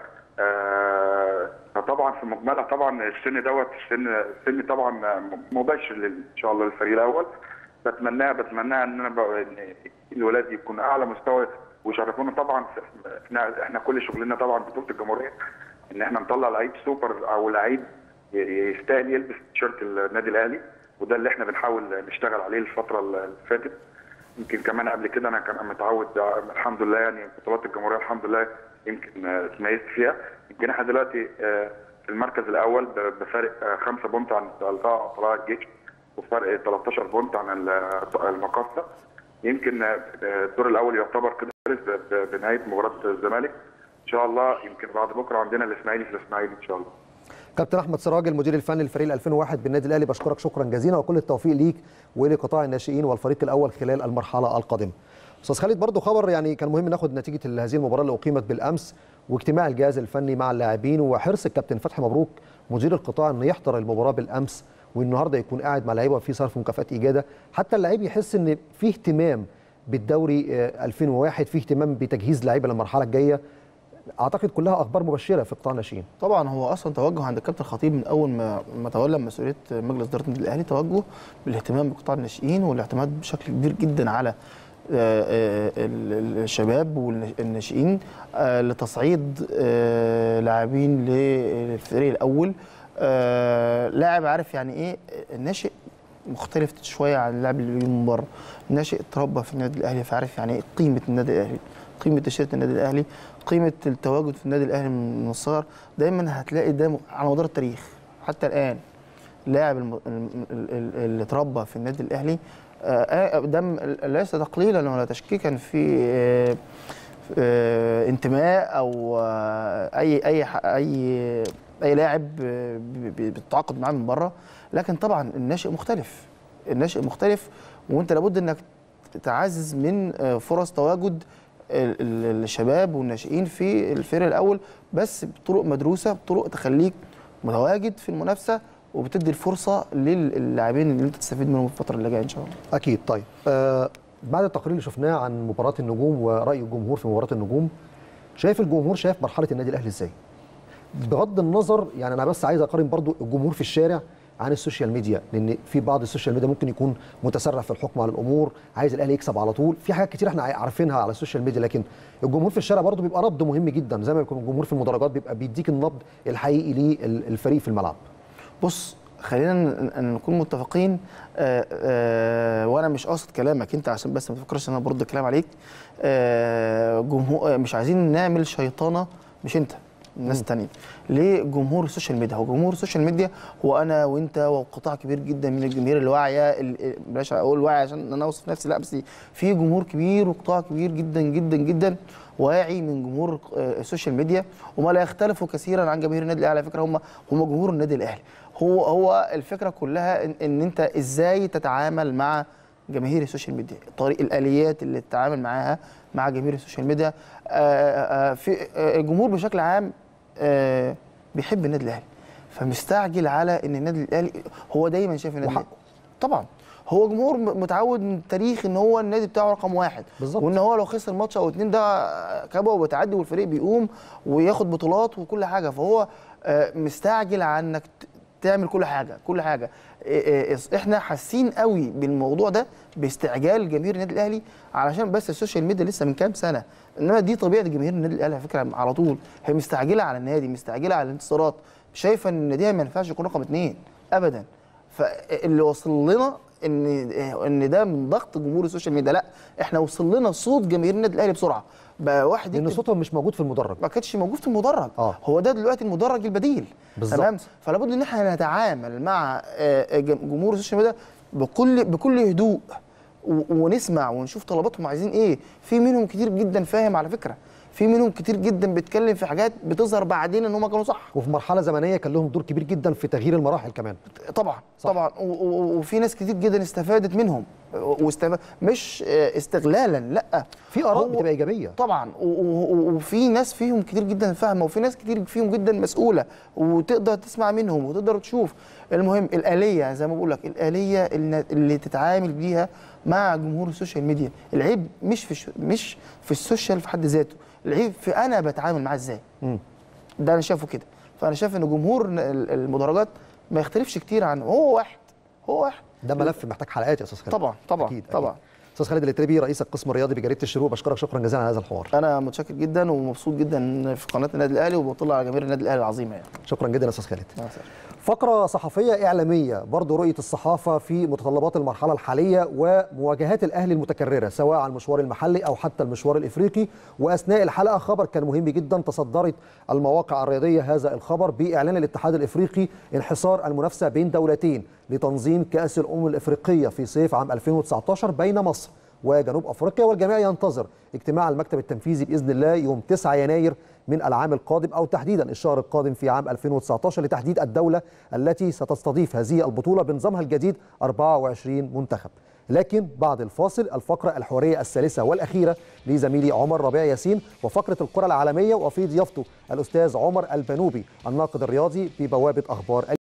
فطبعا في مجملها طبعا السن دوت السن السن طبعا مباشر ان شاء الله للفريق الاول. بتمناها بتمناها ان انا ان الولاد يكون اعلى مستوى ويشرفونا. طبعا احنا احنا كل شغلنا طبعا بطوله الجمهوريه ان احنا نطلع لعيب سوبر او لعيب يستاهل يلبس تيشيرت النادي الاهلي، وده اللي احنا بنحاول نشتغل عليه الفتره اللي فاتت. يمكن كمان قبل كده انا كان متعود الحمد لله يعني بطولات الجمهوريه الحمد لله يمكن اتميزت فيها. يمكن احنا دلوقتي في المركز الاول بفارق خمسة بونت عن طلائع الجيش وفرق تلتاشر بونت عن المقاصه. يمكن الدور الاول يعتبر كده بنهايه مباراه الزمالك ان شاء الله. يمكن بعد بكره عندنا الاسماعيلي في الاسماعيلي ان شاء الله. كابتن احمد سراج المدير الفني للفريق ألفين وواحد بالنادي الاهلي، بشكرك شكرا جزيلا وكل التوفيق ليك ولقطاع الناشئين والفريق الاول خلال المرحله القادمه. استاذ خالد برضو خبر يعني كان مهم ناخد نتيجه هذه المباراه اللي اقيمت بالامس واجتماع الجهاز الفني مع اللاعبين وحرص الكابتن فتحي مبروك مدير القطاع انه يحضر المباراه بالامس والنهارده يكون قاعد مع اللعيبه في صرف مكافآت اجاده، حتى اللعيب يحس ان في اهتمام بالدوري ألفين وواحد، في اهتمام بتجهيز لعيبه للمرحله الجايه. اعتقد كلها اخبار مبشره في قطاع الناشئين. طبعا هو اصلا توجه عند الكابتن الخطيب من اول ما ما تولى مسؤوليه مجلس اداره النادي الاهلي، توجه بالاهتمام بقطاع الناشئين والاعتماد بشكل كبير جدا على الشباب والناشئين لتصعيد لاعبين للفريق الاول. لاعب عارف يعني ايه الناشئ، مختلف شويه عن اللاعب اللي بيجي من بره. الناشئ اتربى في النادي الاهلي فعارف يعني ايه قيمه النادي الاهلي، قيمه تيشيرت النادي الاهلي، قيمه التواجد في النادي الاهلي من الصغر. دايما هتلاقي ده على مدار التاريخ حتى الان اللاعب اللي اتربى في النادي الاهلي ده ليس تقليلا ولا تشكيكا في انتماء او اي اي اي اي لاعب بتتعاقد معاه من بره. لكن طبعا الناشئ مختلف، الناشئ مختلف وانت لابد انك تعزز من فرص تواجد الشباب والناشئين في الفريق الاول، بس بطرق مدروسه، بطرق تخليك متواجد في المنافسه وبتدي الفرصه للاعبين اللي انت تستفيد منهم الفتره اللي جايه ان شاء الله. اكيد. طيب آه بعد التقرير اللي شفناه عن مباراه النجوم وراي الجمهور في مباراه النجوم، شايف الجمهور شايف مرحله النادي الاهلي ازاي؟ بغض النظر يعني انا بس عايز اقارن برضو الجمهور في الشارع عن السوشيال ميديا، لان في بعض السوشيال ميديا ممكن يكون متسرع في الحكم على الامور، عايز الاهلي يكسب على طول، في حاجات كتير احنا عارفينها على السوشيال ميديا. لكن الجمهور في الشارع برضو بيبقى نبض مهم جدا، زي ما يكون الجمهور في المدرجات بيبقى بيديك النبض الحقيقي للفريق في الملعب. بص خلينا ن- نكون متفقين. آه، آه، وانا مش قاصد كلامك انت عشان بس ما تفكرش ان انا برد الكلام عليك. آه، جمهور، مش عايزين نعمل شيطانه، مش انت، الناس التانية. ليه جمهور السوشيال ميديا؟ هو جمهور السوشيال ميديا هو انا وانت وقطاع كبير جدا من الجماهير الواعيه، ال- بلاش اقول واعي عشان انا اوصف نفسي، لا بس في جمهور كبير وقطاع كبير جدا جدا جدا واعي من جمهور آه، السوشيال ميديا، وما لا يختلفوا كثيرا عن جماهير النادي الاهلي. على فكره هم هم جمهور النادي الاهلي. هو هو الفكره كلها ان, إن انت ازاي تتعامل مع جماهير السوشيال ميديا، طريق الاليات اللي تتعامل معاها مع جماهير السوشيال ميديا. آه، آه، في آه، الجمهور بشكل عام آه، بيحب النادي الاهلي، فمستعجل على ان النادي الاهلي، هو دايما شايف النادي الاهلي طبعا هو جمهور متعود من التاريخ ان هو النادي بتاعه رقم واحد بالزبط. وان هو لو خسر ماتش او اتنين ده كبوه وبتعدي والفريق بيقوم وياخد بطولات وكل حاجه، فهو آه، مستعجل على انك تعمل كل حاجه كل حاجه. احنا حاسين قوي بالموضوع ده باستعجال جماهير النادي الاهلي علشان بس السوشيال ميديا لسه من كام سنه، انما دي طبيعه جماهير النادي الاهلي على فكره على طول، هي مستعجله على النادي، مستعجله على الانتصارات، شايفه ان النادي ما ينفعش يكون رقم اثنين ابدا. فاللي وصل لنا ان ان ده من ضغط جمهور السوشيال ميديا، لا احنا وصل لنا صوت جماهير النادي الاهلي بسرعه بقى واحد، لان صوتهم مش موجود في المدرج، ما كانش موجود في المدرج. آه. هو ده دلوقتي المدرج البديل بالظبط. تمام. فلا بد ان احنا نتعامل مع جمهور السوشيال ميديا بكل بكل هدوء ونسمع ونشوف طلباتهم عايزين ايه. في منهم كتير جدا فاهم على فكره، في منهم كتير جدا بيتكلم في حاجات بتظهر بعدين ان هم كانوا صح، وفي مرحله زمنيه كان لهم دور كبير جدا في تغيير المراحل كمان. طبعا صح. طبعا وفي ناس كتير جدا استفادت منهم، واستف... مش استغلالا، لا في اراء بتبقى ايجابيه طبعا، وفي ناس فيهم كتير جدا فاهمه، وفي ناس كتير فيهم جدا مسؤوله وتقدر تسمع منهم وتقدر تشوف. المهم الآلية زي ما بقول لك، الآلية اللي تتعامل بيها مع جمهور السوشيال ميديا. العيب مش في مش في السوشيال في حد ذاته، العيب في انا بتعامل معاه ازاي. ده انا شايفه كده. فانا شايف ان جمهور المدرجات ما يختلفش كتير عنه، هو واحد هو واحد. ده ملف محتاج حلقات يا استاذ خالد. طبعا طبعا أكيد طبعا أكيد. استاذ خالد الاتربي رئيس القسم الرياضي بجريده الشروق، بشكرك شكرا جزيلا على هذا الحوار. انا متشكر جدا ومبسوط جدا في قناه النادي الاهلي، وبطلع على جماهير النادي الاهلي العظيمه يعني. شكرا جدا يا استاذ خالد. فقرة صحفية إعلامية، برضو رؤية الصحافة في متطلبات المرحلة الحالية ومواجهات الأهلي المتكررة سواء على المشوار المحلي أو حتى المشوار الإفريقي. وأثناء الحلقة خبر كان مهم جدا، تصدرت المواقع الرياضية هذا الخبر بإعلان الاتحاد الإفريقي انحصار المنافسة بين دولتين لتنظيم كأس الأمم الإفريقية في صيف عام ألفين وتسعة عشر بين مصر وجنوب أفريقيا، والجميع ينتظر اجتماع المكتب التنفيذي بإذن الله يوم تسعة يناير من العام القادم، أو تحديدا الشهر القادم في عام ألفين وتسعة عشر، لتحديد الدولة التي ستستضيف هذه البطولة بنظامها الجديد أربعة وعشرين منتخب. لكن بعد الفاصل الفقرة الحوارية الثالثة والأخيرة لزميلي عمر ربيع ياسين، وفقرة الكرة العالمية، وفي ضيافته الأستاذ عمر البنوبي الناقد الرياضي ببوابة أخبار